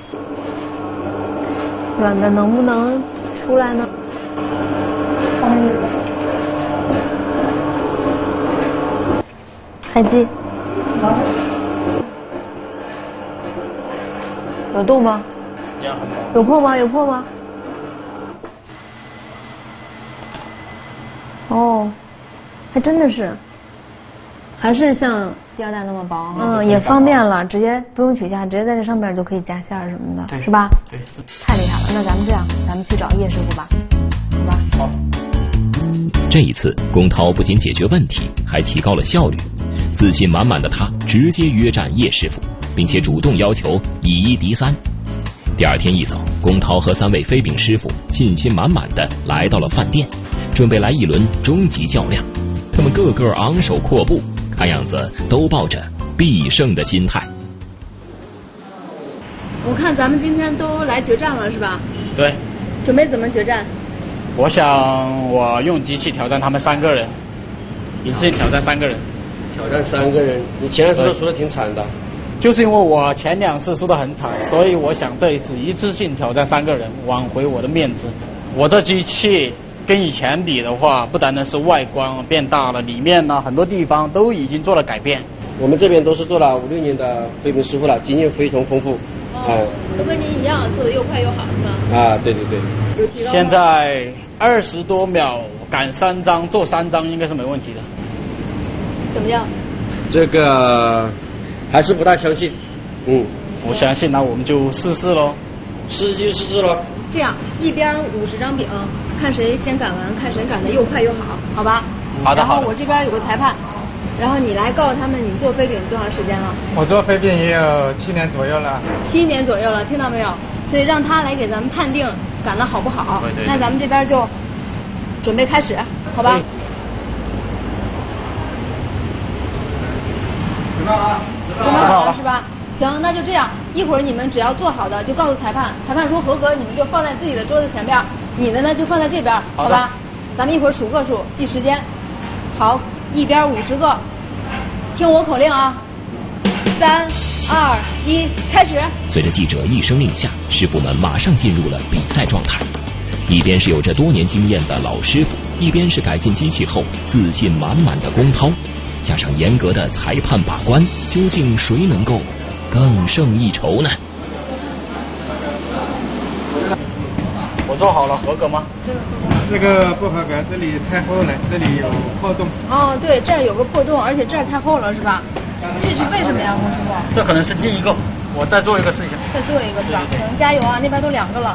Speaker 4: 软的能不能出来呢？开机。有洞吗？有破吗？有破吗？哦，还真的是，还是像第二代那么薄。嗯，也方便了，直接不用取下，直接在这上面就可以夹馅儿什么的，是吧？
Speaker 15: 对，
Speaker 4: 太厉害了。那咱们这样，咱们去找叶师傅吧，好吧？
Speaker 15: 好。
Speaker 1: 这一次，龚涛不仅解决问题，还提高了效率。自信满满的他直接约战叶师傅，并且主动要求以一敌三。第二天一早，龚涛和三位飞饼师傅信心满满的来到了饭店，准备来一轮终极较量。他们个个昂首阔步，看样子都抱着必胜的心态。
Speaker 4: 我看咱们今天都来决战了，是吧？
Speaker 15: 对。
Speaker 4: 准备怎么决战？
Speaker 15: 我想我用机器挑战他们三个人，一次挑战三个人。
Speaker 8: 挑战三个人，你前两次都输得挺惨的。
Speaker 15: 就是因为我前两次输得很惨，所以我想这一次一次性挑战三个人，挽回我的面子。我这机器跟以前比的话，不单单是外观变大了，里面呢很多地方都已经做了改变。
Speaker 8: 我们这边都是做了五六年的飞饼师傅了，经验非常丰富。
Speaker 16: 哎。
Speaker 4: 都跟您一样，做的又快又好，是吧？
Speaker 16: 啊，对对对。
Speaker 4: 有提高吗？
Speaker 15: 现在二十多秒赶三张，做三张应该是没问题的。
Speaker 4: 怎么样？
Speaker 16: 这个还是不大相信。嗯，
Speaker 15: 我相信，那我们就试试喽。
Speaker 16: 试就试试喽。
Speaker 4: 这样，一边五十张饼，看谁先赶完，看谁赶的又快又好，好吧？
Speaker 15: 好的好的。
Speaker 4: 然后我这边有个裁判，然后你来告诉他们你做飞饼多长时间了？
Speaker 17: 我做飞饼也有七年左右了。
Speaker 4: 七年左右了，听到没有？所以让他来给咱们判定赶的好不好。
Speaker 15: 对对对。
Speaker 4: 那咱们这边就准备开始，好吧？
Speaker 17: 准备好了。
Speaker 4: 准备好了是吧？行，那就这样，一会儿你们只要做好的就告诉裁判，裁判说合格，你们就放在自己的桌子前边，你的呢就放在这边，好吧？咱们一会儿数个数，计时间。好，一边五十个，听我口令啊，三二一，开始。
Speaker 1: 随着记者一声令下，师傅们马上进入了比赛状态。一边是有着多年经验的老师傅，一边是改进机器后自信满满的龚涛，加上严格的裁判把关，究竟谁能够更胜一筹呢？
Speaker 15: 我做好了，合格吗？
Speaker 17: 这个不合格，这里太厚了，这里有破洞。
Speaker 4: 哦，对，这儿有个破洞，而且这儿太厚了，是吧？这是为什么呀，龚师傅？
Speaker 15: 这可能是第一个，我再做一个试一下。
Speaker 4: 再做一个是吧？行，加油啊！那边都两个了。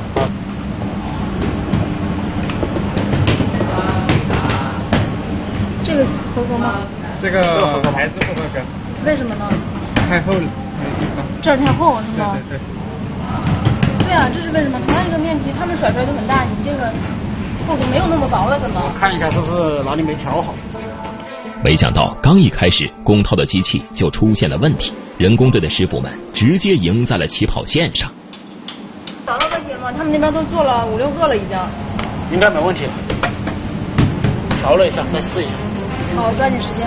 Speaker 4: 这个合格吗？
Speaker 17: 这个还是不合格。
Speaker 4: 为什么呢？
Speaker 17: 太厚了，那个地方。
Speaker 4: 这儿太厚是吗？
Speaker 17: 对对对。
Speaker 4: 对啊，这是为什么？同样一个面皮，他们甩出来都很大，你这个厚度没有那么薄了，怎么？
Speaker 15: 我看一下是不是哪里没调好。
Speaker 1: 没想到刚一开始，龚涛的机器就出现了问题，人工队的师傅们直接赢在了起跑线上。
Speaker 4: 找到问题了吗？他们那边都做了五六个了，已经。
Speaker 15: 应该没问题了。调了一下，再试一下。
Speaker 4: 好，抓紧时间。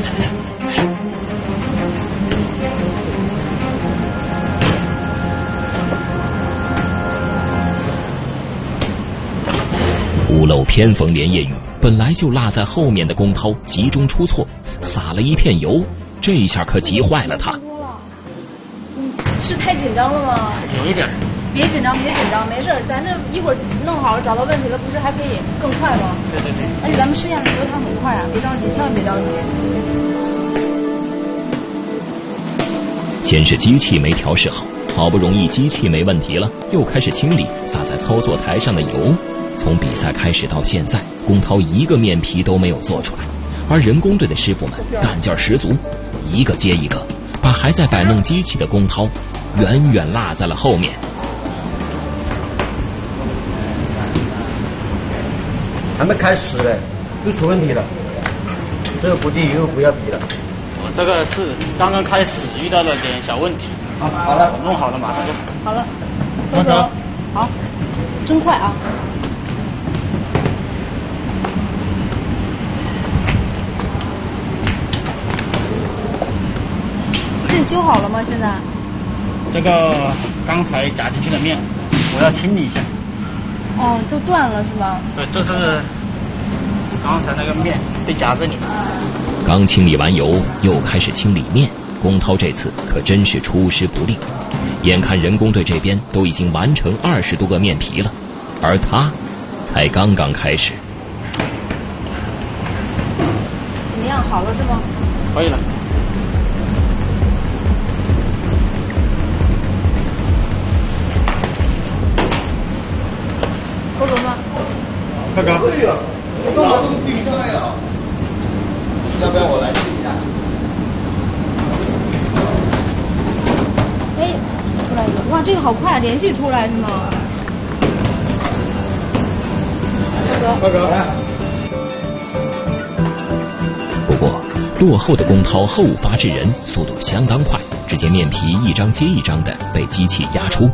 Speaker 1: 屋漏偏逢连夜雨，本来就落在后面的龚涛集中出错，撒了一片油，这一下可急坏了他。
Speaker 4: 你是太紧张了吗？
Speaker 15: 有一点。
Speaker 4: 别紧张，别紧张，没事，咱这一会儿弄好了，找到问题了，不是还可以更快吗？
Speaker 15: 对对对。
Speaker 4: 而且咱们试验的时候它很快啊，别着急，千万别着急。
Speaker 1: 先是机器没调试好，好不容易机器没问题了，又开始清理撒在操作台上的油。从比赛开始到现在，龚涛一个面皮都没有做出来，而人工队的师傅们干劲十足，一个接一个，把还在摆弄机器的龚涛远远落在了后面。
Speaker 16: 还没开始嘞，又出问题了。这个不递又不要比了。
Speaker 15: 我这个是刚刚开始遇到了点小问题。
Speaker 16: 好，好了，
Speaker 15: 弄好了马上就
Speaker 4: 好了。合格。好，真快啊！这修好了吗？现在？
Speaker 15: 这个刚才夹进去的面，我要清理一下。
Speaker 4: 哦，都断了是吗？
Speaker 15: 对，这是刚才那个面被夹这里。
Speaker 1: 刚清理完油，又开始清理面。龚涛这次可真是出师不利，眼看人工队这边都已经完成二十多个面皮了，而他才刚刚开始。
Speaker 4: 怎么样？好了是吗？
Speaker 15: 可以了。
Speaker 4: 合格吗？
Speaker 17: 合格。
Speaker 4: 我动了，没动。
Speaker 16: 要不要我来试一下？
Speaker 4: 哎，出来一个，哇，这个好快，连续出来是吗？合格。
Speaker 17: 合格。
Speaker 1: 不过，落后的龚涛后发制人，速度相当快，只见面皮一张接一张的被机器压出。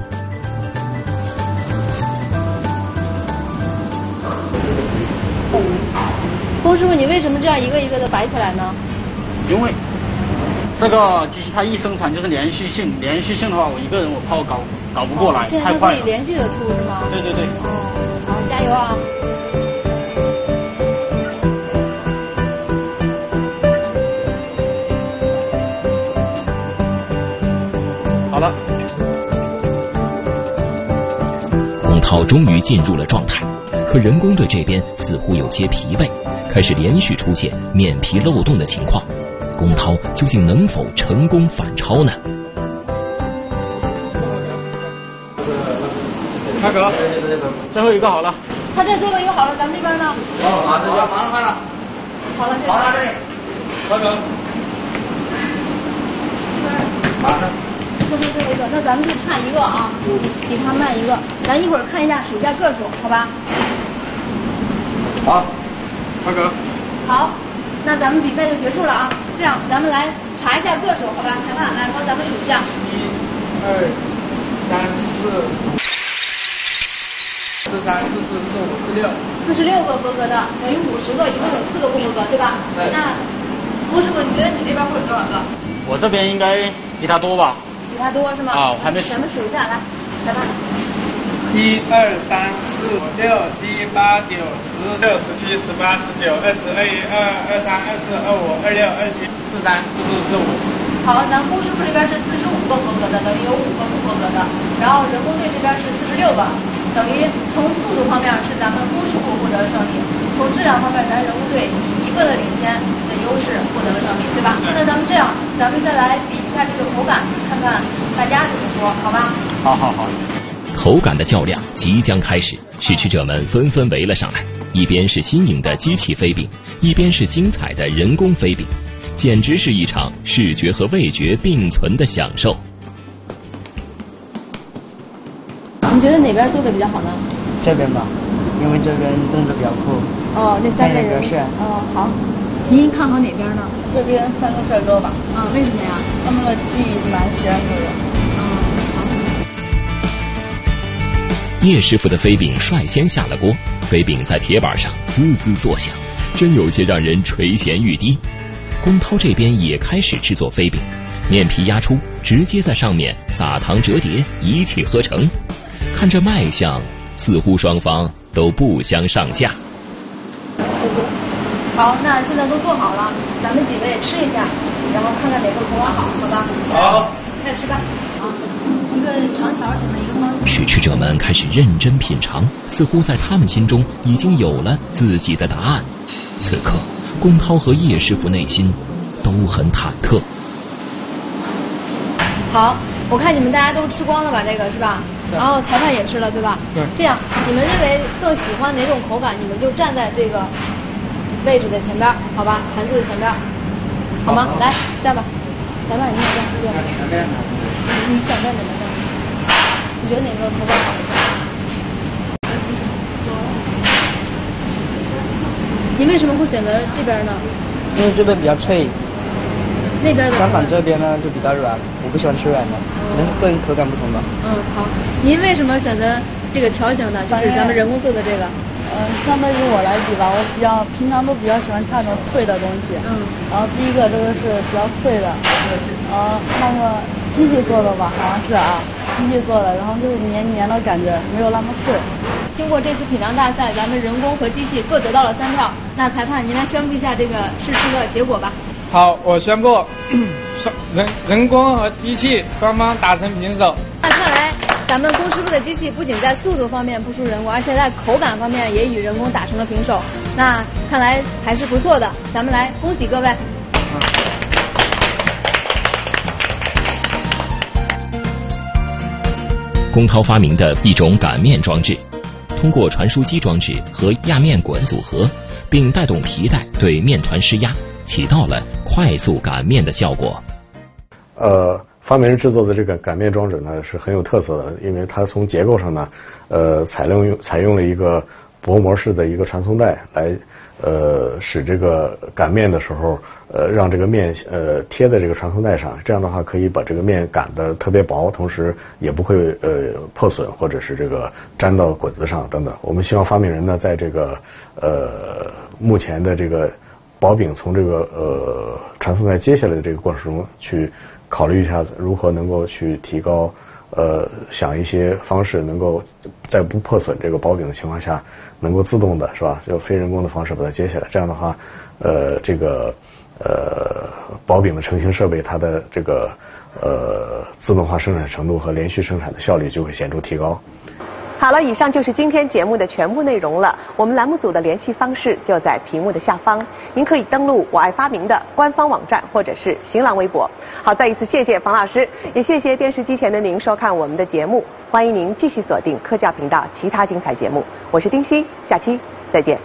Speaker 4: 龚师傅，你为什么这样一个一个的摆起来呢？
Speaker 15: 因为这个机器它一生产就是连续性，连续性的话，我一个人我抛搞搞不过来，
Speaker 4: 哦、
Speaker 15: 太快了。
Speaker 4: 现在可以连续的出是吗？
Speaker 15: 对对对。
Speaker 4: 哦，好，加油啊！
Speaker 15: 好了。
Speaker 1: 终于进入了状态，可人工队这边似乎有些疲惫，开始连续出现面皮漏洞的情况。龚涛究竟能否成功反超呢？
Speaker 7: 大哥，最后一个好了。
Speaker 4: 他这最后一个好了，咱们这边呢？
Speaker 7: 哦，马上马上换了。
Speaker 4: 好了，
Speaker 7: 好了，这里。大哥。马上。
Speaker 4: 这是最后一个，那咱们就差一个啊，比他慢一个。咱一会儿看一下，数一下个数，好吧？
Speaker 7: 好，大哥。
Speaker 4: 好，那咱们比赛就结束了啊。这样，咱们来查一下个数，好吧？裁判来帮咱们数一下。
Speaker 17: 一、二、三、四、四三、四四、四五、四六。
Speaker 4: 四十六个合格的，等于五十个，一共有四个不合格，对吧？
Speaker 7: 对。
Speaker 4: 那龚师傅，你觉得你这边会有多少个？
Speaker 15: 我这边应该比他多吧？
Speaker 4: 比他多是吗？
Speaker 15: 啊，我还没数。
Speaker 4: 咱们数一下，来，裁判。
Speaker 17: 一二三四五六七八九十六十七十八十九二十二一二二三二四二五二六二七四三四四四五。
Speaker 4: 好，咱龚师傅这边是四十五个合格的，等于有五个不合格的。然后人工队这边是四十六个，等于从速度方面是咱们龚师傅获得了胜利，从质量方面咱人工队一个的领先的优势获得了胜利，对吧？那咱们这样，咱们再来比一下这个口感，看看大家怎么说，好吧？
Speaker 15: 好好好。
Speaker 1: 口感的较量即将开始，试吃者们纷纷围了上来，一边是新颖的机器飞饼，一边是精彩的人工飞饼，简直是一场视觉和味觉并存的享受。
Speaker 4: 你觉得哪边做的比较好呢？
Speaker 12: 这边吧，因为这边动作比较酷。
Speaker 4: 哦，那三个人。
Speaker 12: 比较帅。
Speaker 4: 哦，好。您看好哪边呢？
Speaker 14: 这边三个帅哥吧。
Speaker 4: 啊，为什么呀？
Speaker 14: 他们的技艺蛮娴熟的。
Speaker 1: 叶师傅的飞饼率先下了锅，飞饼在铁板上滋滋作响，真有些让人垂涎欲滴。龚涛这边也开始制作飞饼，面皮压出，直接在上面撒糖折叠，一气呵成。看这卖相，似乎双方都不相上下。
Speaker 4: 好，那现在都做好了，咱们几位吃一下，然后看看哪个口感好，好吧？
Speaker 7: 好，
Speaker 4: 开始吃吧。啊，一个长条型的，一个方。
Speaker 1: 试吃者们开始认真品尝，似乎在他们心中已经有了自己的答案。此刻，龚涛和叶师傅内心都很忐忑。
Speaker 4: 好，我看你们大家都吃光了吧？这个是吧？然后裁判也吃了，对吧？
Speaker 7: 对。
Speaker 4: 这样，你们认为更喜欢哪种口感，你们就站在这个位置的前边，好吧？盘子的前边，好吗？来，站吧。裁判，你也站，对吧？
Speaker 7: 全面的。
Speaker 4: 你想站哪个站？你觉得哪个口感好？你为什么会选择这边呢？
Speaker 12: 因为这边比较脆。
Speaker 4: 那边的。
Speaker 12: 相反这边呢就比较软，我不喜欢吃软的，可能是个人口感不同吧。
Speaker 4: 嗯，好。您为什么选择这个条形的？就是咱们人工做的这个。
Speaker 14: 嗯，相对于我来比吧，我比较平常都比较喜欢吃那种脆的东西。嗯。然后第一个这个是比较脆的，呃，那个机器做的吧，好像是啊，机器做的，然后就是黏黏的感觉，没有那么脆。
Speaker 4: 经过这次品尝大赛，咱们人工和机器各得到了三票。那裁判，您来宣布一下这个试吃的结果吧。
Speaker 17: 好，我宣布，人人工和机器双方打成平手。
Speaker 4: 那看来咱们龚师傅的机器不仅在速度方面不输人工，而且在口感方面也与人工打成了平手。那看来还是不错的，咱们来恭喜各位。
Speaker 1: 龚涛发明的一种擀面装置，通过传输机装置和压面滚组合，并带动皮带对面团施压，起到了快速擀面的效果。
Speaker 18: 呃，发明人制作的这个擀面装置呢是很有特色的，因为它从结构上呢，呃，采用采用了一个薄膜式的一个传送带来，呃，使这个擀面的时候，呃，让这个面呃贴在这个传送带上，这样的话可以把这个面擀得特别薄，同时也不会呃破损或者是这个粘到滚子上等等。我们希望发明人呢，在这个呃目前的这个薄饼从这个呃传送带接下来的这个过程中去考虑一下如何能够去提高，呃，想一些方式能够在不破损这个薄饼的情况下，能够自动的是吧，就非人工的方式把它接下来。这样的话，呃，这个呃薄饼的成型设备它的这个呃自动化生产程度和连续生产的效率就会显著提高。
Speaker 2: 好了，以上就是今天节目的全部内容了。我们栏目组的联系方式就在屏幕的下方，您可以登录我爱发明的官方网站或者是新浪微博。好，再一次谢谢冯老师，也谢谢电视机前的您收看我们的节目。欢迎您继续锁定科教频道其他精彩节目，我是丁熙，下期再见。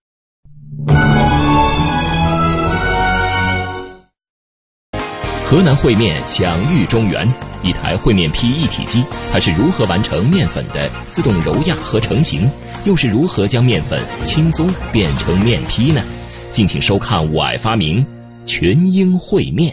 Speaker 1: 河南烩面享誉中原，一台烩面坯一体机，它是如何完成面粉的自动揉压和成型，又是如何将面粉轻松变成面坯呢？敬请收看我爱发明全英烩面。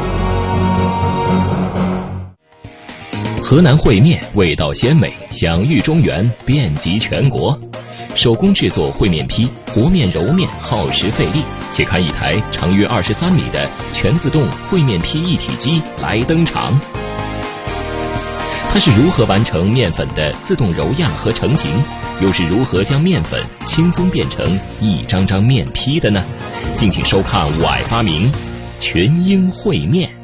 Speaker 1: 河南烩面味道鲜美，享誉中原，遍及全国。手工制作烩面坯，和面揉面耗时费力。且看一台长约二十三米的全自动烩面坯一体机来登场。它是如何完成面粉的自动揉压和成型，又是如何将面粉轻松变成一张张面坯的呢？敬请收看我爱发明全英烩面。